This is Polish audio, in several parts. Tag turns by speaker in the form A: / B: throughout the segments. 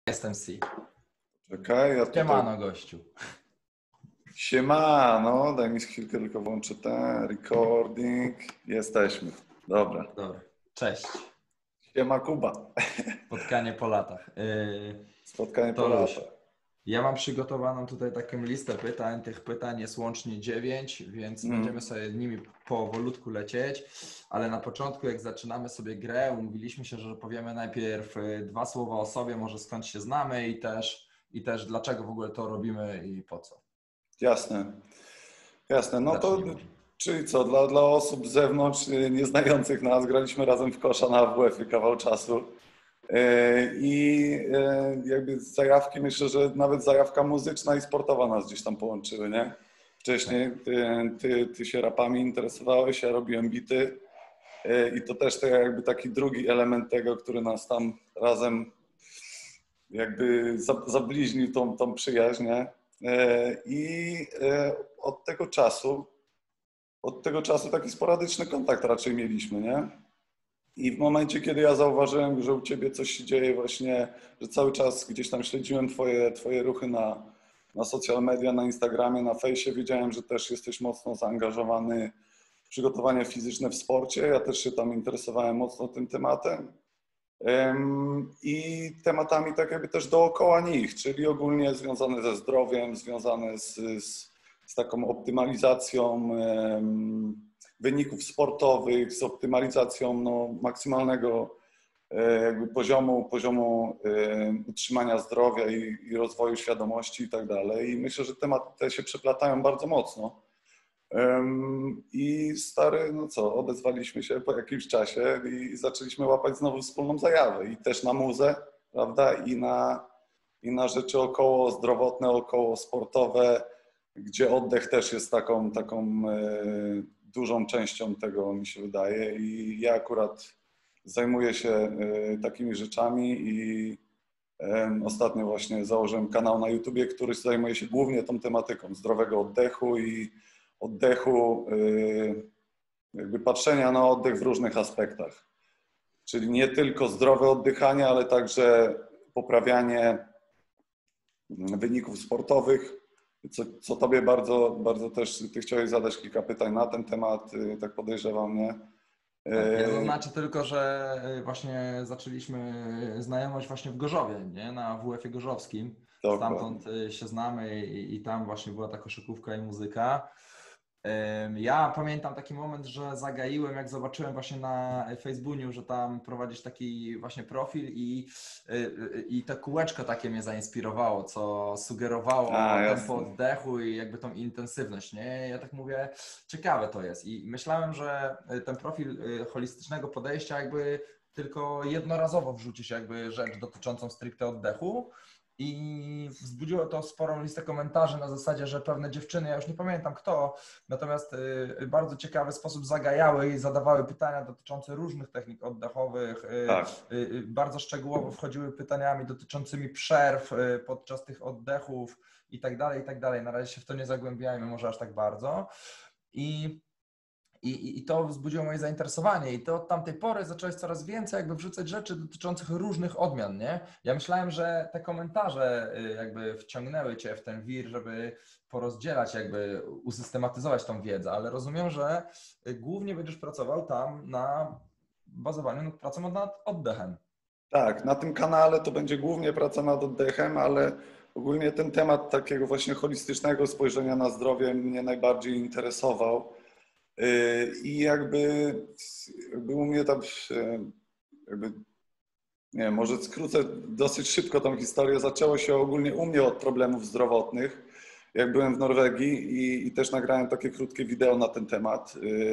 A: Jestem C.
B: Czekaj, ja tutaj...
A: Siemano, gościu.
B: Siemano, daj mi chwilkę, tylko włączę ten recording. Jesteśmy. Dobra.
A: Dobra. Cześć.
B: Siema Kuba.
A: Spotkanie po latach.
B: Spotkanie po latach.
A: Ja mam przygotowaną tutaj taką listę pytań. Tych pytań jest łącznie 9, więc będziemy sobie nimi powolutku lecieć. Ale na początku, jak zaczynamy sobie grę, umówiliśmy się, że powiemy najpierw 2 słowa o sobie, może skąd się znamy i też dlaczego w ogóle to robimy i po co.
B: Jasne. No to, czyli co, dla osób z zewnątrz, nieznających nas, graliśmy razem w kosza na AWF-ie kawał czasu. I jakby zajawki, myślę, że nawet zajawka muzyczna i sportowa nas gdzieś tam połączyły, nie? Wcześniej ty się rapami interesowałeś, ja robiłem bity i to też jakby taki drugi element tego, który nas tam razem jakby zabliźnił tą przyjaźń, nie? I od tego czasu taki sporadyczny kontakt raczej mieliśmy, nie? I w momencie, kiedy ja zauważyłem, że u Ciebie coś się dzieje właśnie, że cały czas gdzieś tam śledziłem Twoje ruchy na social media, na Instagramie, na fejsie, wiedziałem, że też jesteś mocno zaangażowany w przygotowania fizyczne w sporcie. Ja też się tam interesowałem mocno tym tematem. I tematami tak jakby też dookoła nich, czyli ogólnie związane ze zdrowiem, związane z taką optymalizacją wyników sportowych, z optymalizacją maksymalnego jakby poziomu utrzymania zdrowia i rozwoju świadomości i tak dalej. I myślę, że tematy te się przeplatają bardzo mocno. I stary, odezwaliśmy się po jakimś czasie i zaczęliśmy łapać znowu wspólną zajawę i też na muzę, prawda, i na rzeczy około zdrowotne, około sportowe, gdzie oddech też jest taką dużą częścią tego, mi się wydaje, i ja akurat zajmuję się takimi rzeczami i ostatnio właśnie założyłem kanał na YouTubie, który zajmuje się głównie tą tematyką zdrowego oddechu i oddechu, jakby patrzenia na oddech w różnych aspektach. Czyli nie tylko zdrowe oddychanie, ale także poprawianie wyników sportowych, co Tobie bardzo, bardzo też, Ty chciałeś zadać kilka pytań na ten temat, tak podejrzewam, nie?
A: Ja zaznaczę tylko, że właśnie zaczęliśmy znajomość właśnie w Gorzowie, nie? Na WF-ie gorzowskim. Stamtąd się znamy i tam właśnie była ta koszykówka i muzyka. Ja pamiętam taki moment, że zagaiłem, jak zobaczyłem właśnie na Facebooku, że tam prowadzisz taki właśnie profil i to kółeczko takie mnie zainspirowało, co sugerowało tempo oddechu i jakby tą intensywność, nie? Ja tak mówię, ciekawe to jest i myślałem, że ten profil holistycznego podejścia jakby tylko jednorazowo wrzuci się jakby rzecz dotyczącą stricte oddechu. I wzbudziło to sporą listę komentarzy na zasadzie, że pewne dziewczyny, ja już nie pamiętam kto, natomiast w bardzo ciekawy sposób zagajały i zadawały pytania dotyczące różnych technik oddechowych.
B: Tak.
A: Bardzo szczegółowo wchodziły pytaniami dotyczącymi przerw podczas tych oddechów i tak dalej, i tak dalej. Na razie się w to nie zagłębiajmy, może aż tak bardzo. I to wzbudziło moje zainteresowanie i to od tamtej pory zacząłeś coraz więcej jakby wrzucać rzeczy dotyczących różnych odmian, nie? Ja myślałem, że te komentarze jakby wciągnęły Cię w ten wir, żeby porozdzielać, jakby usystematyzować tą wiedzę, ale rozumiem, że głównie będziesz pracował tam na bazowaniu nad pracą nad oddechem.
B: Tak, na tym kanale to będzie głównie praca nad oddechem, ale ogólnie ten temat takiego właśnie holistycznego spojrzenia na zdrowie mnie najbardziej interesował. I jakby u mnie tam, nie wiem, może skrócę dosyć szybko tą historię. Zaczęło się ogólnie u mnie od problemów zdrowotnych. Jak byłem w Norwegii i też nagrałem takie krótkie wideo na ten temat,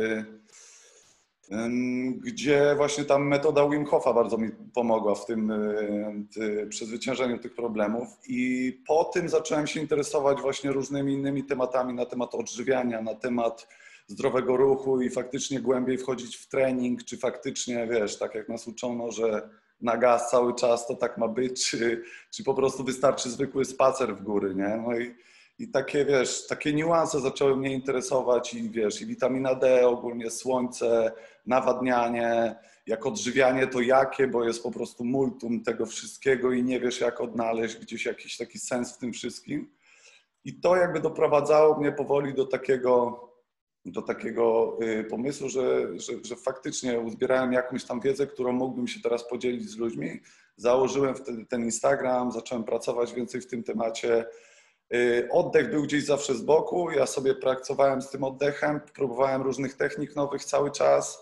B: gdzie właśnie tam metoda Wim Hofa bardzo mi pomogła w tym przezwyciężeniu tych problemów. I po tym zacząłem się interesować właśnie różnymi innymi tematami na temat odżywiania, na temat zdrowego ruchu i faktycznie głębiej wchodzić w trening, czy faktycznie, wiesz, tak jak nas uczono, że na gaz cały czas to tak ma być, czy po prostu wystarczy zwykły spacer w góry, nie? No I takie, wiesz, takie niuanse zaczęły mnie interesować i wiesz, i witamina D, ogólnie słońce, nawadnianie, jak odżywianie to jakie, bo jest po prostu multum tego wszystkiego i nie wiesz jak odnaleźć gdzieś jakiś taki sens w tym wszystkim. I to jakby doprowadzało mnie powoli do takiego pomysłu, że faktycznie uzbierałem jakąś tam wiedzę, którą mógłbym się teraz podzielić z ludźmi. Założyłem wtedy ten Instagram, zacząłem pracować więcej w tym temacie. Oddech był gdzieś zawsze z boku, ja sobie pracowałem z tym oddechem, próbowałem różnych technik nowych cały czas,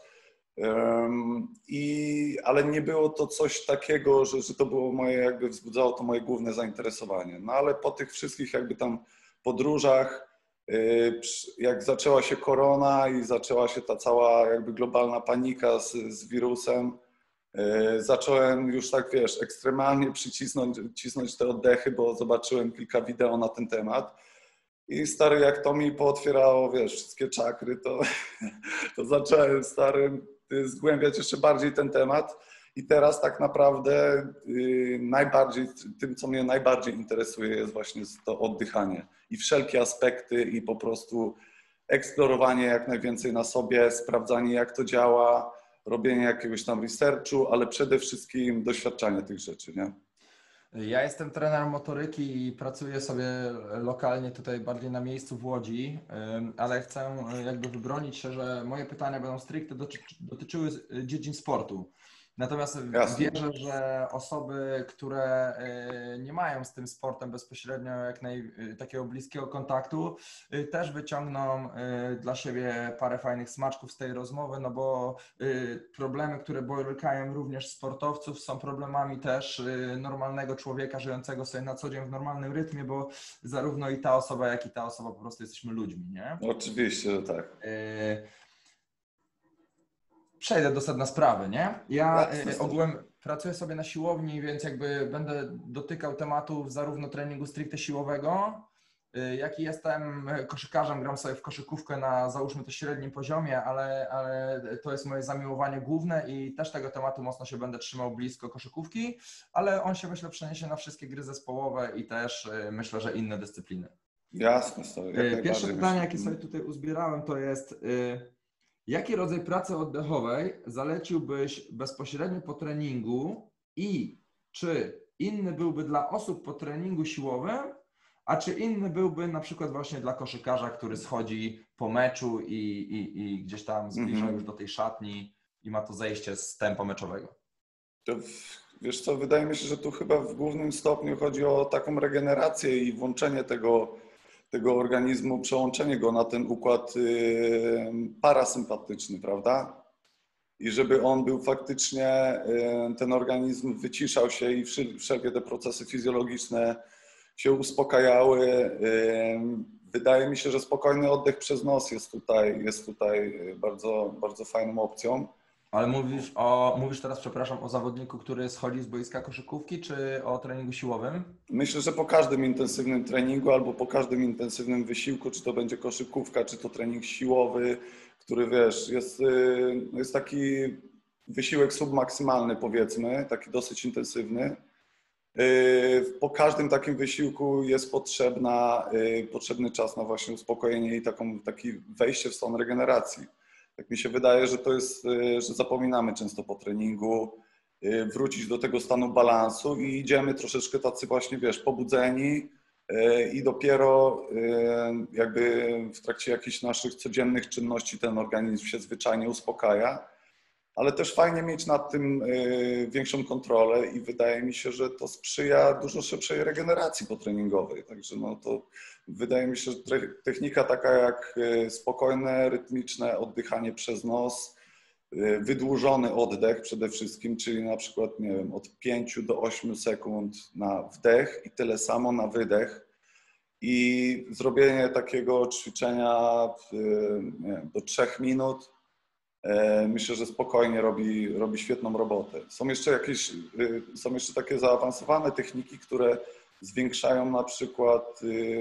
B: ale nie było to coś takiego, że to było moje, jakby wzbudzało to moje główne zainteresowanie. No ale po tych wszystkich jakby tam podróżach, jak zaczęła się korona i zaczęła się ta cała jakby globalna panika z wirusem, zacząłem już tak, wiesz, ekstremalnie cisnąć te oddechy, bo zobaczyłem kilka wideo na ten temat i stary, jak to mi pootwierało, wiesz, wszystkie czakry, to zacząłem, stary, zgłębiać jeszcze bardziej ten temat i teraz tak naprawdę najbardziej, tym, co mnie najbardziej interesuje, jest właśnie to oddychanie i wszelkie aspekty i po prostu eksplorowanie jak najwięcej na sobie, sprawdzanie jak to działa, robienie jakiegoś tam researchu, ale przede wszystkim doświadczanie tych rzeczy, nie?
A: Ja jestem trenerem motoryki i pracuję sobie lokalnie tutaj bardziej na miejscu w Łodzi, ale chcę jakby wybronić się, że moje pytania będą stricte dotyczyły dziedzin sportu. Natomiast
B: Jasne.
A: wierzę, że osoby, które nie mają z tym sportem bezpośrednio takiego bliskiego kontaktu, też wyciągną dla siebie parę fajnych smaczków z tej rozmowy, no bo problemy, które borykają również sportowców, są problemami też normalnego człowieka żyjącego sobie na co dzień w normalnym rytmie, bo zarówno i ta osoba, jak i ta osoba po prostu jesteśmy ludźmi, nie?
B: Oczywiście, że tak.
A: Przejdę do sedna sprawy, nie? Ja ogółem pracuję sobie na siłowni, więc jakby będę dotykał tematów zarówno treningu stricte siłowego, jak i jestem koszykarzem, gram sobie w koszykówkę na, załóżmy to, średnim poziomie, ale to jest moje zamiłowanie główne i też tego tematu mocno się będę trzymał blisko koszykówki, ale on się, myślę, przeniesie na wszystkie gry zespołowe i też myślę, że inne dyscypliny.
B: Jasne, stary.
A: Pierwsze pytanie, jakie sobie tutaj uzbierałem, to jest: jaki rodzaj pracy oddechowej zaleciłbyś bezpośrednio po treningu i czy inny byłby dla osób po treningu siłowym, a czy inny byłby na przykład właśnie dla koszykarza, który schodzi po meczu i gdzieś tam zbliża już do tej szatni i ma to zejście z tempa meczowego?
B: To, wiesz co, wydaje mi się, że tu chyba w głównym stopniu chodzi o taką regenerację i włączenie tego organizmu, przełączenie go na ten układ parasympatyczny, prawda? I żeby on był faktycznie, ten organizm wyciszał się i wszelkie te procesy fizjologiczne się uspokajały. Wydaje mi się, że spokojny oddech przez nos jest tutaj bardzo, bardzo fajną opcją.
A: Ale mówisz teraz, przepraszam, o zawodniku, który schodzi z boiska koszykówki, czy o treningu siłowym?
B: Myślę, że po każdym intensywnym treningu albo po każdym intensywnym wysiłku, czy to będzie koszykówka, czy to trening siłowy, który, wiesz, jest taki wysiłek submaksymalny, powiedzmy, taki dosyć intensywny. Po każdym takim wysiłku jest potrzebny czas na właśnie uspokojenie i takie wejście w stan regeneracji. Tak mi się wydaje, że to jest, że zapominamy często po treningu wrócić do tego stanu balansu i idziemy troszeczkę tacy właśnie, wiesz, pobudzeni i dopiero jakby w trakcie jakichś naszych codziennych czynności ten organizm się zwyczajnie uspokaja. Ale też fajnie mieć nad tym większą kontrolę i wydaje mi się, że to sprzyja dużo szybszej regeneracji potreningowej. Także no to wydaje mi się, że technika taka jak spokojne, rytmiczne oddychanie przez nos, wydłużony oddech przede wszystkim, czyli na przykład, nie wiem, od 5 do 8 sekund na wdech i tyle samo na wydech. I zrobienie takiego ćwiczenia nie wiem, do 3 minut. Myślę, że spokojnie robi świetną robotę. Są jeszcze takie zaawansowane techniki, które zwiększają na przykład,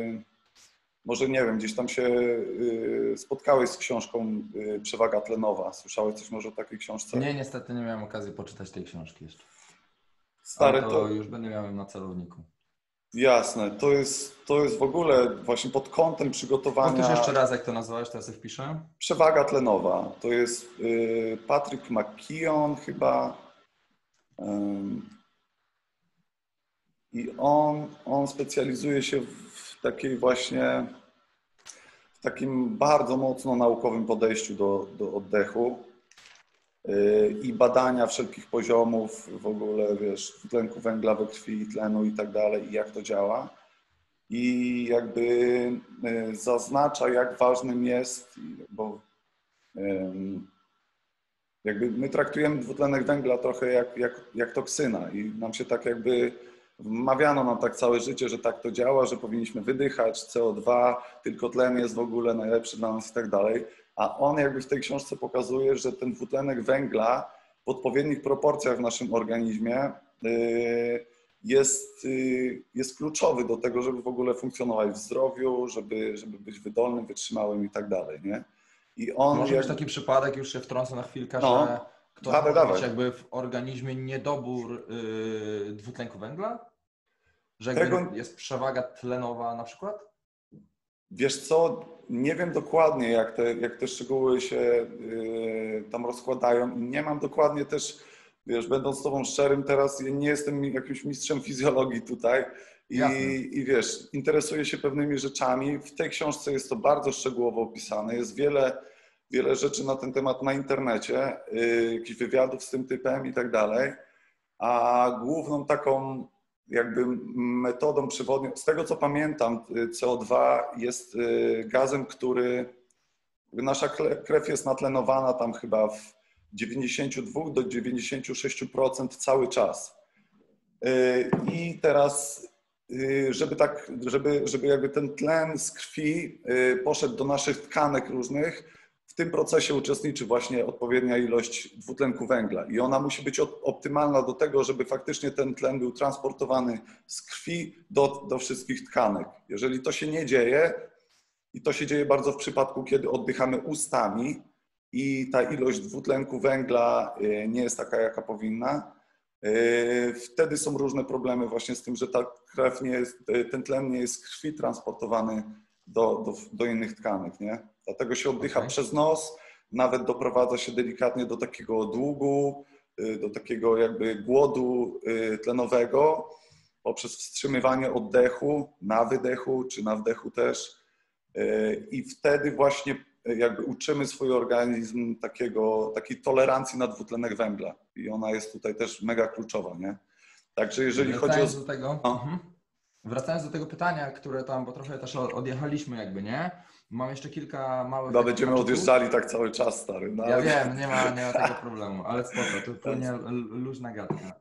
B: może nie wiem, gdzieś tam się spotkałeś z książką Przewaga tlenowa. Słyszałeś coś może o takiej książce?
A: Nie, niestety nie miałem okazji poczytać tej książki jeszcze.
B: Stary,
A: to już będę miał na celowniku.
B: Jasne, to jest w ogóle właśnie pod kątem przygotowania.
A: Powtórz jeszcze raz, jak to nazwałeś, teraz sobie wpiszę.
B: Przewaga tlenowa. To jest Patrick McKeown chyba. I on specjalizuje się w takiej właśnie, w takim bardzo mocno naukowym podejściu do oddechu i badania wszelkich poziomów w ogóle, wiesz, tlenku węgla we krwi, tlenu i tak dalej, i jak to działa. I jakby zaznacza, jak ważnym jest, bo jakby my traktujemy dwutlenek węgla trochę jak toksyna i nam się tak jakby wmawiano nam tak całe życie, że tak to działa, że powinniśmy wydychać CO2, tylko tlen jest w ogóle najlepszy dla nas i tak dalej. A on jakby w tej książce pokazuje, że ten dwutlenek węgla w odpowiednich proporcjach w naszym organizmie jest kluczowy do tego, żeby w ogóle funkcjonować w zdrowiu, żeby być wydolnym, wytrzymałym i tak dalej, nie? I on
A: może być taki przypadek, już się wtrącę na chwilkę,
B: no,
A: że ktoś może mieć jakby w organizmie niedobór dwutlenku węgla? Że jakby jest przewaga tlenowa na przykład?
B: Wiesz co, nie wiem dokładnie, jak te szczegóły się tam rozkładają i nie mam dokładnie też, wiesz, będąc z tobą szczerym teraz, ja nie jestem jakimś mistrzem fizjologii tutaj i wiesz, interesuję się pewnymi rzeczami. W tej książce jest to bardzo szczegółowo opisane, jest wiele rzeczy na ten temat na internecie, jakichś wywiadów z tym typem i tak dalej, a główną taką jakby metodą przewodnią, z tego co pamiętam, CO2 jest gazem, który, nasza krew jest natlenowana tam chyba w 92 do 96% cały czas. I teraz, żeby jakby ten tlen z krwi poszedł do naszych tkanek różnych, w tym procesie uczestniczy właśnie odpowiednia ilość dwutlenku węgla i ona musi być optymalna do tego, żeby faktycznie ten tlen był transportowany z krwi do wszystkich tkanek. Jeżeli to się nie dzieje, i to się dzieje bardzo w przypadku, kiedy oddychamy ustami i ta ilość dwutlenku węgla nie jest taka, jaka powinna, wtedy są różne problemy właśnie z tym, że ta krew nie jest, ten tlen nie jest z krwi transportowany do innych tkanek, nie? Dlatego się oddycha przez nos, nawet doprowadza się delikatnie do takiego długu, do takiego jakby głodu tlenowego poprzez wstrzymywanie oddechu na wydechu czy na wdechu też. I wtedy właśnie jakby uczymy swój organizm takiej tolerancji na dwutlenek węgla. I ona jest tutaj też mega kluczowa, nie? Także jeżeli chodzi o...
A: Wracając do tego pytania, które tam, bo trochę też odjechaliśmy jakby, nie? Mam jeszcze kilka małych...
B: No będziemy odjeżdżali tak cały czas, stary. No.
A: Ja wiem, nie ma tego problemu, ale spoko, to płynie luźna gadka.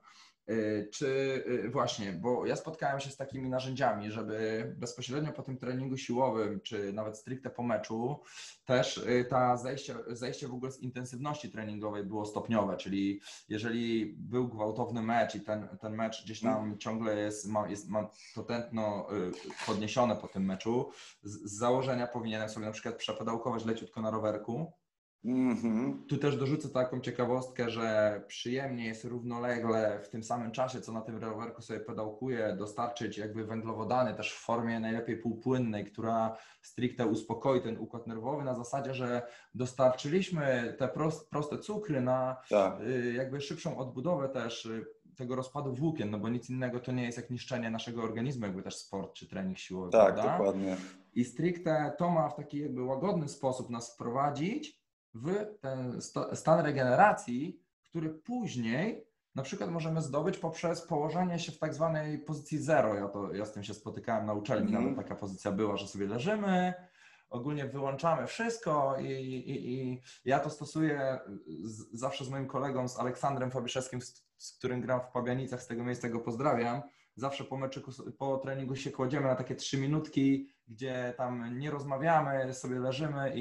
A: Czy właśnie, bo ja spotkałem się z takimi narzędziami, żeby bezpośrednio po tym treningu siłowym, czy nawet stricte po meczu, też ta zejście w ogóle z intensywności treningowej było stopniowe, czyli jeżeli był gwałtowny mecz i ten mecz gdzieś tam ciągle ma to tętno podniesione po tym meczu, z założenia powinienem sobie na przykład przepedałkować leciutko na rowerku. Tu też dorzucę taką ciekawostkę, że przyjemnie jest równolegle w tym samym czasie, co na tym rowerku sobie pedałkuję, dostarczyć jakby węglowodany też w formie najlepiej półpłynnej, która stricte uspokoi ten układ nerwowy na zasadzie, że dostarczyliśmy te proste cukry na jakby szybszą odbudowę też tego rozpadu włókien, no bo nic innego to nie jest jak niszczenie naszego organizmu, jakby też sport czy trening siłowy.
B: Tak,
A: prawda?
B: Dokładnie.
A: I stricte to ma w taki jakby łagodny sposób nas wprowadzić w ten stan regeneracji, który później na przykład możemy zdobyć poprzez położenie się w tak zwanej pozycji zero. Ja z tym się spotykałem na uczelni, nawet taka pozycja była, że sobie leżymy, ogólnie wyłączamy wszystko i ja to stosuję zawsze z moim kolegą, z Aleksandrem Fabiszewskim, z którym gram w Pabianicach, z tego miejsca go pozdrawiam. Zawsze po treningu się kładziemy na takie 3 minutki, gdzie tam nie rozmawiamy, sobie leżymy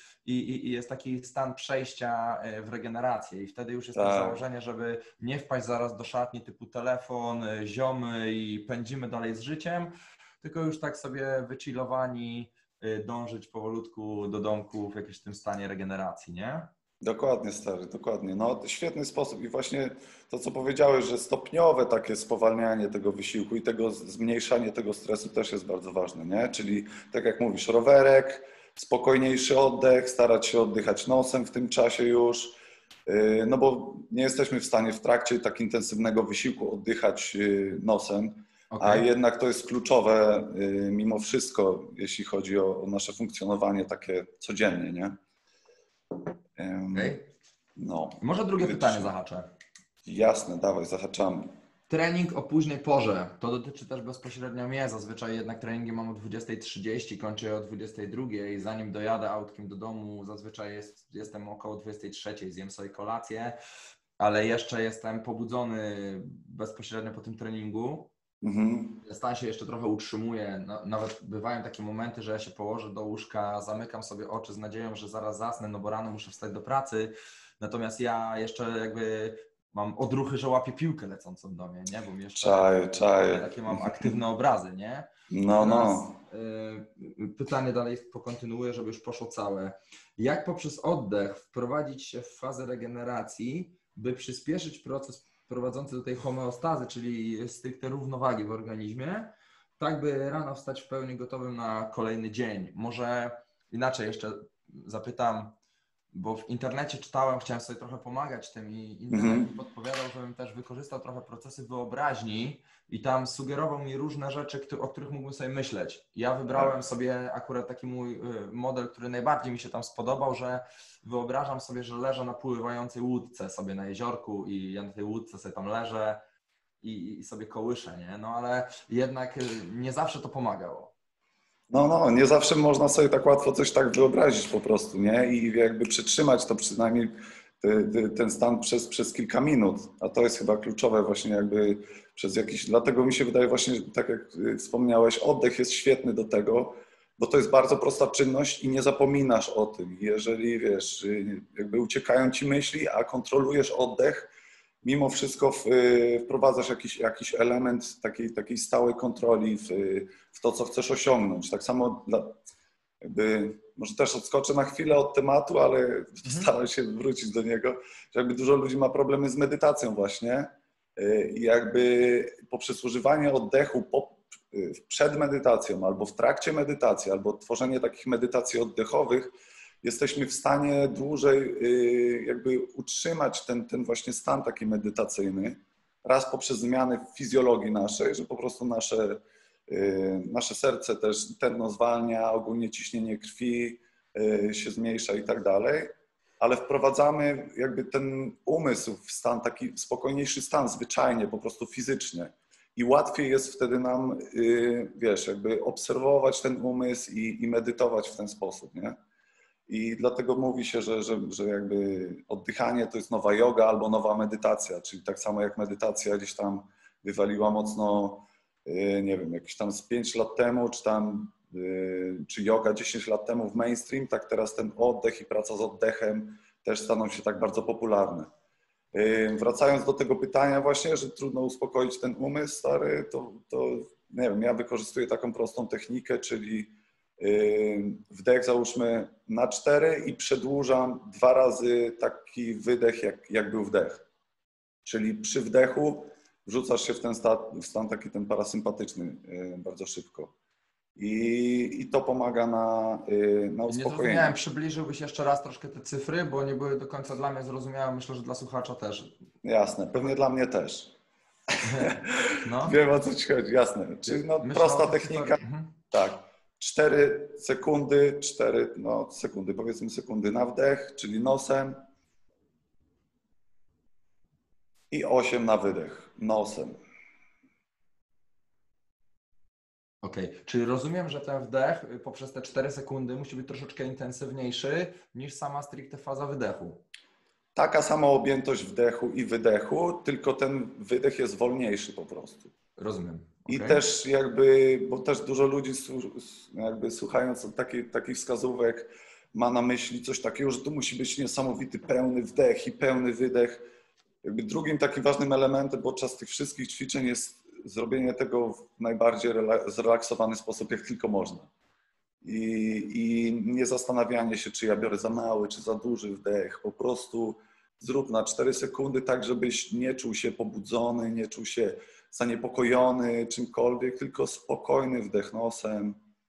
A: i jest taki stan przejścia w regenerację i wtedy już jest to założenie, żeby nie wpaść zaraz do szatni typu telefon, ziomy i pędzimy dalej z życiem, tylko już tak sobie wychillowani dążyć powolutku do domku w jakimś tym stanie regeneracji, nie?
B: Dokładnie, stary, dokładnie. No, świetny sposób i właśnie to, co powiedziałeś, że stopniowe takie spowalnianie tego wysiłku i tego zmniejszanie tego stresu też jest bardzo ważne, nie? Czyli tak jak mówisz, rowerek, spokojniejszy oddech, starać się oddychać nosem w tym czasie już, no bo nie jesteśmy w stanie w trakcie tak intensywnego wysiłku oddychać nosem, a jednak to jest kluczowe mimo wszystko, jeśli chodzi o nasze funkcjonowanie takie codziennie, nie?
A: Okay.
B: No.
A: Może drugie pytanie zahaczę.
B: Jasne, dawaj, zahaczamy.
A: Trening o późnej porze. To dotyczy też bezpośrednio mnie. Zazwyczaj jednak treningi mam o 20:30, kończę je o 22:00 i zanim dojadę autkiem do domu, zazwyczaj jestem około 23:00, zjem sobie kolację, ale jeszcze jestem pobudzony bezpośrednio po tym treningu. Stan się jeszcze trochę utrzymuje. No, nawet bywają takie momenty, że ja się położę do łóżka, zamykam sobie oczy z nadzieją, że zaraz zasnę, no bo rano muszę wstać do pracy. Natomiast ja jeszcze jakby mam odruchy, że łapię piłkę lecącą do mnie, nie? Bo mi jeszcze
B: czaję.
A: Takie mam aktywne obrazy, nie?
B: No.
A: Pytanie dalej pokontynuuję, żeby już poszło całe. Jak poprzez oddech wprowadzić się w fazę regeneracji, by przyspieszyć proces prowadzący do tej homeostazy, czyli stricte równowagi w organizmie, tak by rano wstać w pełni gotowym na kolejny dzień? Może inaczej jeszcze zapytam, bo w internecie czytałem, chciałem sobie trochę pomagać tym i internet mi podpowiadał, żebym też wykorzystał trochę procesy wyobraźni i tam sugerował mi różne rzeczy, o których mógłbym sobie myśleć. Ja wybrałem sobie akurat taki mój model, który najbardziej mi się tam spodobał, że wyobrażam sobie, że leżę na pływającej łódce sobie na jeziorku i ja na tej łódce sobie tam leżę i sobie kołyszę, nie? No ale jednak nie zawsze to pomagało.
B: No, nie zawsze można sobie tak łatwo coś tak wyobrazić po prostu, nie? I jakby przytrzymać to przynajmniej ten stan przez kilka minut, a to jest chyba kluczowe właśnie jakby przez jakiś, dlatego mi się wydaje właśnie, tak jak wspomniałeś, oddech jest świetny do tego, bo to jest bardzo prosta czynność i nie zapominasz o tym. Jeżeli wiesz, jakby uciekają ci myśli, a kontrolujesz oddech, mimo wszystko wprowadzasz jakiś element takiej stałej kontroli w to, co chcesz osiągnąć. Tak samo jakby, może też odskoczę na chwilę od tematu, ale staram się wrócić do niego, że jakby dużo ludzi ma problemy z medytacją właśnie i jakby poprzez używanie oddechu przed medytacją albo w trakcie medytacji, albo tworzenie takich medytacji oddechowych, jesteśmy w stanie dłużej jakby utrzymać ten właśnie stan taki medytacyjny. Raz poprzez zmiany w fizjologii naszej, że po prostu nasze serce też tętno zwalnia, ogólnie ciśnienie krwi się zmniejsza i tak dalej, ale wprowadzamy jakby ten umysł w stan, taki spokojniejszy stan, zwyczajnie, po prostu fizycznie. I łatwiej jest wtedy nam, wiesz, jakby obserwować ten umysł i medytować w ten sposób, nie? I dlatego mówi się, że jakby oddychanie to jest nowa joga albo nowa medytacja, czyli tak samo jak medytacja gdzieś tam wywaliła mocno, nie wiem, jakieś tam z 5 lat temu, czy yoga 10 lat temu w mainstream, tak teraz ten oddech i praca z oddechem też staną się tak bardzo popularne. Wracając do tego pytania właśnie, że trudno uspokoić ten umysł stary, to nie wiem, ja wykorzystuję taką prostą technikę, czyli wdech załóżmy na 4 i przedłużam 2 razy taki wydech, jak był wdech. Czyli przy wdechu wrzucasz się w stan taki ten parasympatyczny bardzo szybko. I to pomaga na uspokojenie.
A: Nie zrozumiałem, przybliżyłbyś jeszcze raz troszkę te cyfry, bo nie były do końca dla mnie zrozumiałe, myślę, że dla słuchacza też.
B: Jasne, pewnie dla mnie też. No. Wiem, o co ci chodzi, jasne. Czyli prosta technika, tak. 4 sekundy, powiedzmy sekundy na wdech, czyli nosem i 8 na wydech, nosem.
A: Okej, czyli rozumiem, że ten wdech poprzez te 4 sekundy musi być troszeczkę intensywniejszy niż sama stricte faza wydechu.
B: Taka sama objętość wdechu i wydechu, tylko ten wydech jest wolniejszy po prostu.
A: Rozumiem.
B: I też jakby, bo też dużo ludzi jakby słuchając takich wskazówek ma na myśli coś takiego, że tu musi być niesamowity pełny wdech i pełny wydech. Jakby drugim takim ważnym elementem podczas tych wszystkich ćwiczeń jest zrobienie tego w najbardziej zrelaksowany sposób, jak tylko można. i nie zastanawianie się, czy ja biorę za mały, czy za duży wdech. Po prostu zrób na 4 sekundy tak, żebyś nie czuł się pobudzony, nie czuł się zaniepokojony czymkolwiek, tylko spokojny wdech nosem.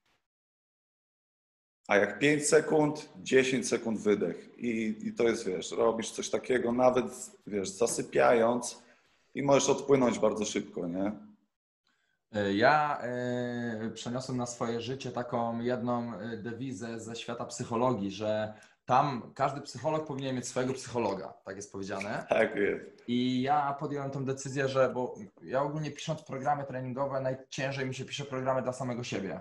B: A jak 5 sekund, 10 sekund wydech. I to jest, wiesz, robisz coś takiego, nawet, wiesz, zasypiając i możesz odpłynąć bardzo szybko, nie?
A: Ja przeniosłem na swoje życie taką jedną dewizę ze świata psychologii, że tam każdy psycholog powinien mieć swojego psychologa, tak jest powiedziane.
B: Tak jest.
A: I ja podjąłem tę decyzję, że, bo ja ogólnie pisząc programy treningowe, najciężej mi się pisze programy dla samego siebie.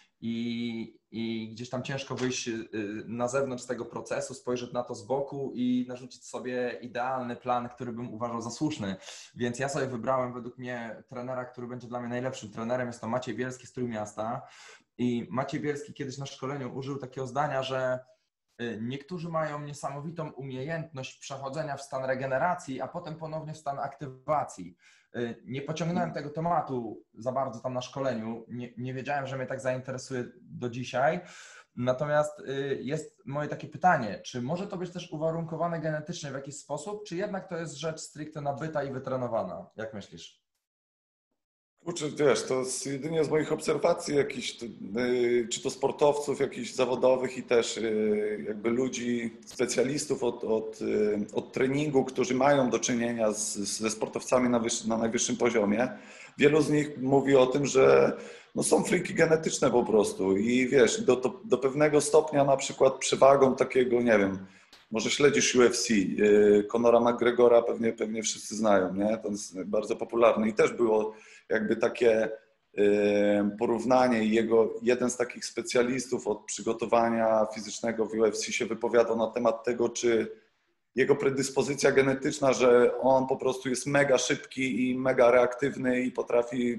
A: I gdzieś tam ciężko wyjść na zewnątrz tego procesu, spojrzeć na to z boku i narzucić sobie idealny plan, który bym uważał za słuszny. Więc ja sobie wybrałem według mnie trenera, który będzie dla mnie najlepszym trenerem. Jest to Maciej Bielski z Trójmiasta. I Maciej Bielski kiedyś na szkoleniu użył takiego zdania, że niektórzy mają niesamowitą umiejętność przechodzenia w stan regeneracji, a potem ponownie w stan aktywacji. Nie pociągnąłem tego tematu za bardzo tam na szkoleniu, nie wiedziałem, że mnie tak zainteresuje do dzisiaj. Natomiast jest moje takie pytanie, czy może to być też uwarunkowane genetycznie w jakiś sposób, czy jednak to jest rzecz stricte nabyta i wytrenowana? Jak myślisz?
B: Kurczę, wiesz, to jest jedynie z moich obserwacji jakichś, czy to sportowców jakichś zawodowych i też jakby ludzi, specjalistów od treningu, którzy mają do czynienia ze sportowcami na najwyższym poziomie. Wielu z nich mówi o tym, że no są friki genetyczne po prostu i wiesz, do pewnego stopnia na przykład przewagą takiego, nie wiem, może śledzisz UFC, Conora McGregora pewnie wszyscy znają, nie? To jest bardzo popularny i też było jakby takie porównanie i jeden z takich specjalistów od przygotowania fizycznego w UFC się wypowiadał na temat tego, czy jego predyspozycja genetyczna, że on po prostu jest mega szybki i mega reaktywny i potrafi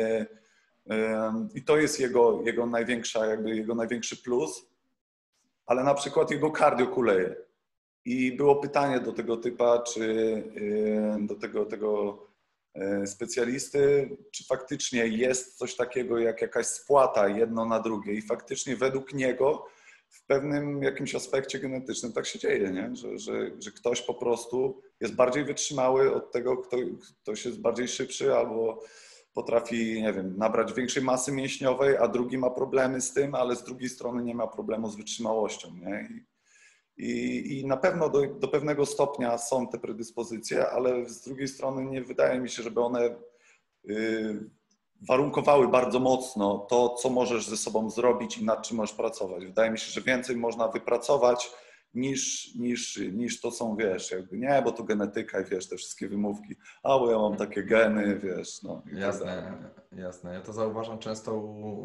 B: i to jest jego największy plus, ale na przykład jego cardio kuleje. I było pytanie do tego typa, czy do tego specjalisty, czy faktycznie jest coś takiego jak jakaś spłata jedno na drugie i faktycznie według niego w pewnym jakimś aspekcie genetycznym tak się dzieje, nie? Że ktoś po prostu jest bardziej wytrzymały od tego, ktoś jest bardziej szybszy albo potrafi, nie wiem, nabrać większej masy mięśniowej, a drugi ma problemy z tym, ale z drugiej strony nie ma problemu z wytrzymałością, nie? I na pewno do pewnego stopnia są te predyspozycje, ale z drugiej strony nie wydaje mi się, żeby one warunkowały bardzo mocno to, co możesz ze sobą zrobić i nad czym możesz pracować. Wydaje mi się, że więcej można wypracować niż to są, wiesz, jakby nie, bo to genetyka i wiesz, te wszystkie wymówki, a bo ja mam takie geny, wiesz, no.
A: Jasne, jasne. Ja to zauważam często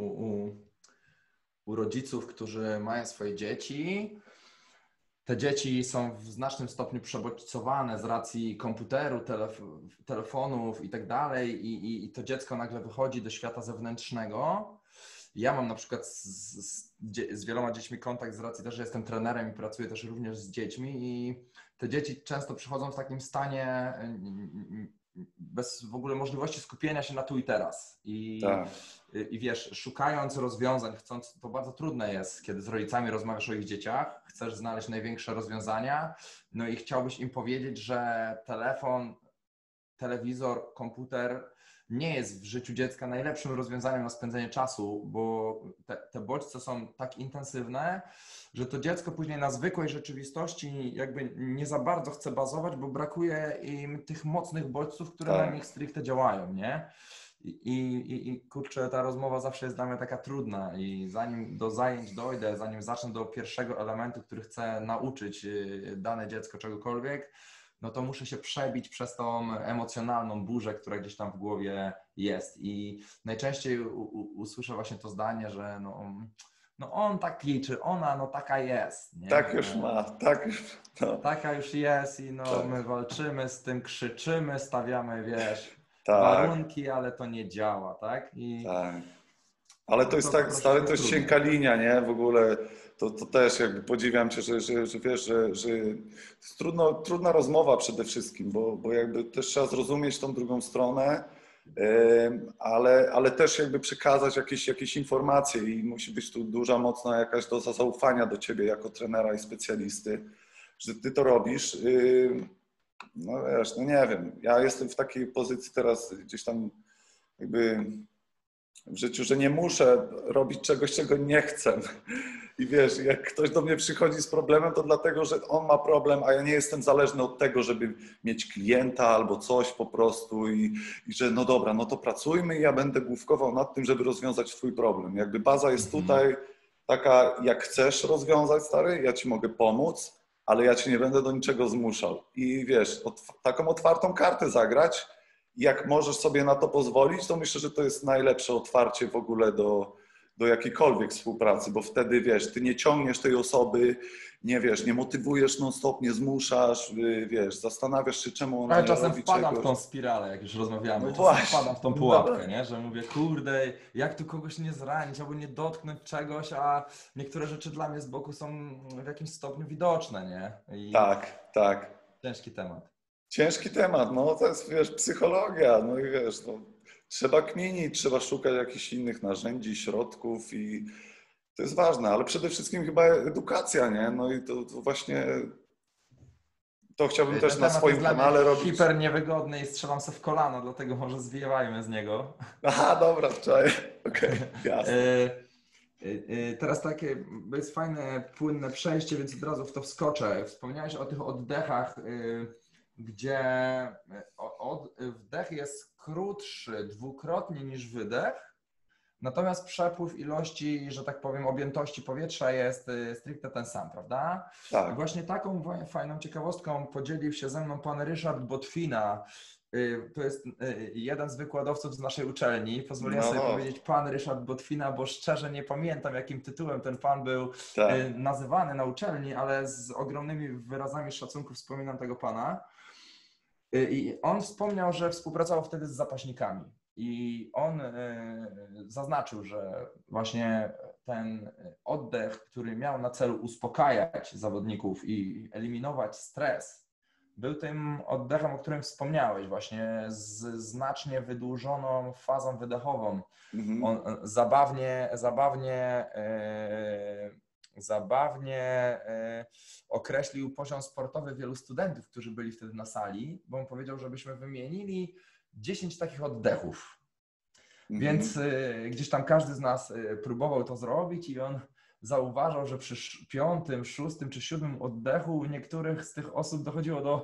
A: u rodziców, którzy mają swoje dzieci. Te dzieci są w znacznym stopniu przebodźcowane z racji komputeru, telefonów i tak dalej i to dziecko nagle wychodzi do świata zewnętrznego. Ja mam na przykład z wieloma dziećmi kontakt z racji też, że jestem trenerem i pracuję też również z dziećmi i te dzieci często przychodzą w takim stanie bez w ogóle możliwości skupienia się na tu i teraz. I wiesz, szukając rozwiązań, to bardzo trudne jest, kiedy z rodzicami rozmawiasz o ich dzieciach, chcesz znaleźć największe rozwiązania, no i chciałbyś im powiedzieć, że telefon, telewizor, komputer nie jest w życiu dziecka najlepszym rozwiązaniem na spędzenie czasu, bo te bodźce są tak intensywne, że to dziecko później na zwykłej rzeczywistości jakby nie za bardzo chce bazować, bo brakuje im tych mocnych bodźców, które na nich stricte działają, nie? I kurczę, ta rozmowa zawsze jest dla mnie taka trudna i zanim do zajęć dojdę, zanim zacznę do pierwszego elementu, który chcę nauczyć dane dziecko czegokolwiek, no to muszę się przebić przez tą emocjonalną burzę, która gdzieś tam w głowie jest. I najczęściej usłyszę właśnie to zdanie, że no on taki, czy ona, no taka jest. Nie?
B: Tak już ma, tak już. No.
A: Taka już jest i no my walczymy z tym, krzyczymy, stawiamy, wiesz,
B: tak.
A: warunki, ale to nie działa, tak?
B: Tak. Ale to jest tak, stale to jest cienka linia, nie? W ogóle to też jakby podziwiam Cię, że wiesz, że to jest trudna rozmowa przede wszystkim, bo jakby też trzeba zrozumieć tą drugą stronę ale też jakby przekazać jakieś informacje i musi być tu duża, mocna jakaś doza zaufania do ciebie jako trenera i specjalisty, że ty to robisz. No wiesz, no nie wiem, ja jestem w takiej pozycji teraz gdzieś tam jakby w życiu, że nie muszę robić czegoś, czego nie chcę. I wiesz, jak ktoś do mnie przychodzi z problemem, to dlatego, że on ma problem, a ja nie jestem zależny od tego, żeby mieć klienta albo coś po prostu i że no dobra, no to pracujmy i ja będę główkował nad tym, żeby rozwiązać twój problem. Jakby baza jest tutaj taka, jak chcesz rozwiązać, stary, ja ci mogę pomóc, ale ja cię nie będę do niczego zmuszał. I wiesz, taką otwartą kartę zagrać, jak możesz sobie na to pozwolić, to myślę, że to jest najlepsze otwarcie w ogóle do jakiejkolwiek współpracy, bo wtedy, wiesz, ty nie ciągniesz tej osoby, nie wiesz, nie motywujesz non-stop, nie zmuszasz, wiesz, zastanawiasz się, czemu ona
A: Ale
B: nie
A: czasem
B: robi
A: wpadam
B: czegoś.
A: w tą spiralę, jak już rozmawiamy,
B: No
A: czasem
B: właśnie.
A: wpadam w tą pułapkę, nie? Że mówię, kurde, jak tu kogoś nie zranić, albo nie dotknąć czegoś, a niektóre rzeczy dla mnie z boku są w jakimś stopniu widoczne, nie? I
B: Tak.
A: ciężki temat.
B: Ciężki temat, no to jest, wiesz, psychologia, no i wiesz, no, trzeba kminić, trzeba szukać jakichś innych narzędzi, środków i to jest ważne, ale przede wszystkim chyba edukacja, nie? No i to właśnie to chciałbym też na swoim kanale robić.
A: Hiper niewygodny i strzelam sobie w kolano, dlatego może zwijajmy z niego.
B: Aha, dobra, wczoraj. Okej, jasne.
A: Teraz takie jest fajne, płynne przejście, więc od razu w to wskoczę. Wspomniałeś o tych oddechach, gdzie wdech jest krótszy dwukrotnie niż wydech, natomiast przepływ ilości, że tak powiem, objętości powietrza jest stricte ten sam, prawda?
B: Tak.
A: I właśnie taką fajną ciekawostką podzielił się ze mną pan Ryszard Botwina. To jest jeden z wykładowców z naszej uczelni. Pozwolę sobie powiedzieć pan Ryszard Botwina, bo szczerze nie pamiętam, jakim tytułem ten pan był nazywany na uczelni, ale z ogromnymi wyrazami szacunku wspominam tego pana. I on wspomniał, że współpracował wtedy z zapaśnikami. I on zaznaczył, że właśnie ten oddech, który miał na celu uspokajać zawodników i eliminować stres, był tym oddechem, o którym wspomniałeś, właśnie z znacznie wydłużoną fazą wydechową. On zabawnie określił poziom sportowy wielu studentów, którzy byli wtedy na sali, bo on powiedział, żebyśmy wymienili 10 takich oddechów. Więc gdzieś tam każdy z nas próbował to zrobić i on zauważał, że przy 5., 6. czy 7. oddechu u niektórych z tych osób dochodziło do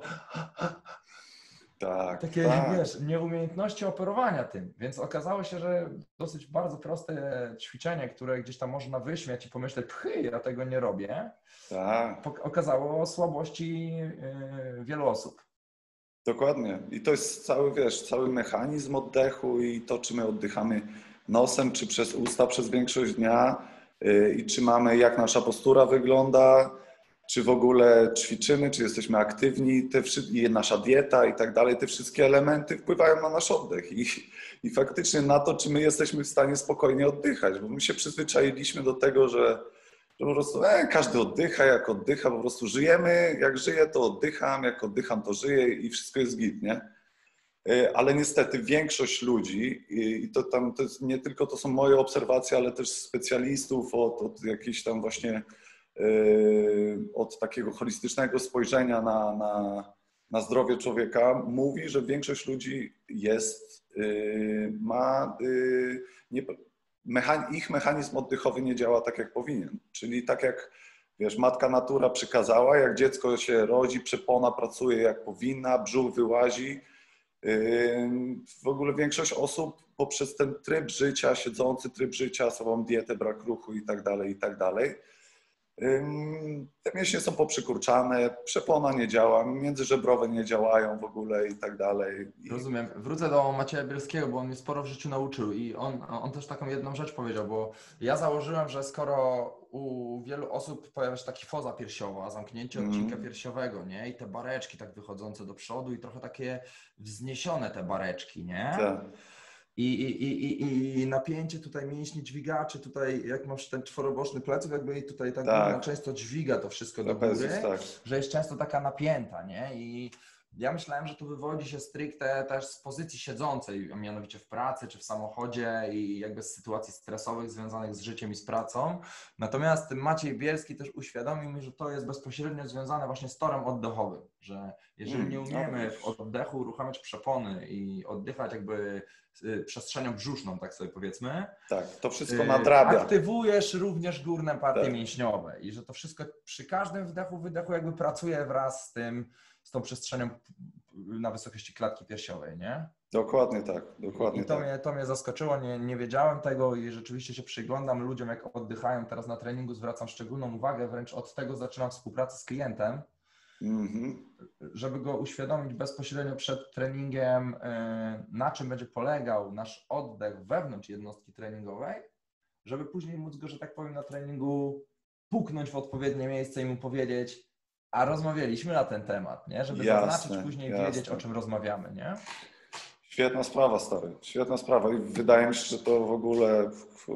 A: takiej, wiesz, nieumiejętności operowania tym. Więc okazało się, że dosyć bardzo proste ćwiczenie, które gdzieś tam można wyśmiać i pomyśleć, ja tego nie robię, okazało słabości wielu osób.
B: Dokładnie. I to jest cały, wiesz, cały mechanizm oddechu i to, czy my oddychamy nosem, czy przez usta przez większość dnia i czy mamy, jak nasza postura wygląda, czy w ogóle ćwiczymy, czy jesteśmy aktywni, i nasza dieta i tak dalej, te wszystkie elementy wpływają na nasz oddech i faktycznie na to, czy my jesteśmy w stanie spokojnie oddychać, bo my się przyzwyczailiśmy do tego, że po prostu każdy oddycha, jak oddycha, po prostu żyjemy, jak żyję, to oddycham, jak oddycham, to żyję i wszystko jest git, nie? Ale niestety większość ludzi, i to jest nie tylko to są moje obserwacje, ale też specjalistów od jakichś tam właśnie od takiego holistycznego spojrzenia na zdrowie człowieka, mówi, że większość ludzi ich mechanizm oddechowy nie działa tak, jak powinien. Czyli tak jak, wiesz, matka natura przykazała, jak dziecko się rodzi, przepona pracuje jak powinna, brzuch wyłazi. W ogóle większość osób poprzez ten tryb życia, siedzący tryb życia, słabą dietę, brak ruchu i tak dalej, te mięśnie są poprzykurczane, przepona nie działa, międzyżebrowe nie działają w ogóle i tak dalej.
A: Rozumiem. Wrócę do Macieja Bielskiego, bo on mnie sporo w życiu nauczył i on też taką jedną rzecz powiedział, bo ja założyłem, że skoro u wielu osób pojawia się taka foza piersiowa, zamknięcie odcinka piersiowego, nie? I te bareczki tak wychodzące do przodu i trochę takie wzniesione te bareczki, nie?
B: Tak.
A: I napięcie tutaj mięśni dźwigaczy, tutaj jak masz ten czworoboczny pleców, jakby tutaj tak często dźwiga to wszystko do góry, że jest często taka napięta, nie? I Ja myślałem, że to wywodzi się stricte też z pozycji siedzącej, a mianowicie w pracy czy w samochodzie i jakby z sytuacji stresowych związanych z życiem i z pracą. Natomiast Maciej Bielski też uświadomił mi, że to jest bezpośrednio związane właśnie z torem oddechowym, że jeżeli nie umiemy w oddechu uruchamiać przepony i oddychać jakby przestrzenią brzuszną, tak sobie powiedzmy.
B: Tak, to wszystko nadrabia.
A: Aktywujesz również górne partie
B: tak.
A: mięśniowe i że to wszystko przy każdym wdechu, wydechu jakby pracuje wraz z tą przestrzenią na wysokości klatki piersiowej, nie?
B: Dokładnie tak, dokładnie
A: to mnie zaskoczyło, nie wiedziałem tego i rzeczywiście się przyglądam ludziom, jak oddychają. Teraz na treningu zwracam szczególną uwagę, wręcz od tego zaczynam współpracę z klientem, żeby go uświadomić bezpośrednio przed treningiem, na czym będzie polegał nasz oddech wewnątrz jednostki treningowej, żeby później móc go, że tak powiem, na treningu puknąć w odpowiednie miejsce i mu powiedzieć, a rozmawialiśmy na ten temat, nie? Żeby zaznaczyć później, wiedzieć, o czym rozmawiamy, nie?
B: Świetna sprawa, stary, świetna sprawa i wydaje mi się, że to w ogóle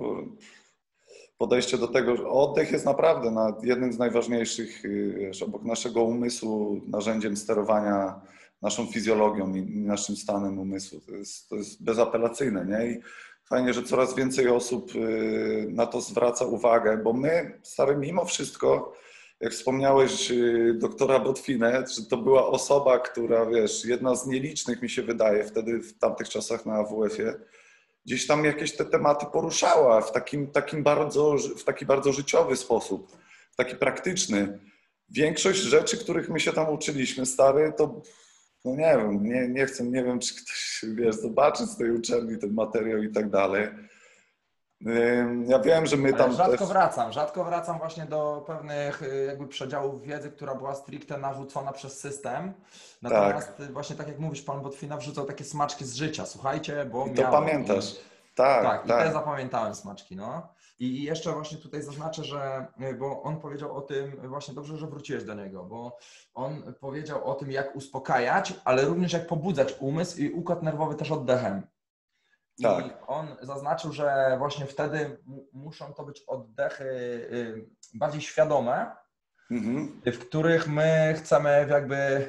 B: podejście do tego, że oddech jest naprawdę jednym z najważniejszych, wiesz, obok naszego umysłu, narzędziem sterowania naszą fizjologią i naszym stanem umysłu. To jest bezapelacyjne, nie? I fajnie, że coraz więcej osób na to zwraca uwagę, bo my, stary, mimo wszystko, jak wspomniałeś doktora Botwinę, że to była osoba, która, wiesz, jedna z nielicznych mi się wydaje wtedy w tamtych czasach na AWF-ie, gdzieś tam jakieś te tematy poruszała w taki bardzo życiowy sposób, w taki praktyczny. Większość rzeczy, których my się tam uczyliśmy, stary, to no nie wiem, nie wiem, czy ktoś, wiesz, zobaczy z tej uczelni ten materiał i tak dalej. Ja wiem, że my tam
A: rzadko wracam właśnie do pewnych jakby przedziałów wiedzy, która była stricte narzucona przez system. Natomiast właśnie tak jak mówisz, pan Botwina wrzucał takie smaczki z życia. Słuchajcie, bo
B: I to
A: miałem.
B: pamiętasz.
A: Tak. I te zapamiętałem smaczki, no. I jeszcze właśnie tutaj zaznaczę, że, bo on powiedział o tym, właśnie dobrze, że wróciłeś do niego, bo on powiedział o tym, jak uspokajać, ale również jak pobudzać umysł i układ nerwowy też oddechem.
B: Tak.
A: I on zaznaczył, że właśnie wtedy muszą to być oddechy bardziej świadome, w których my chcemy jakby...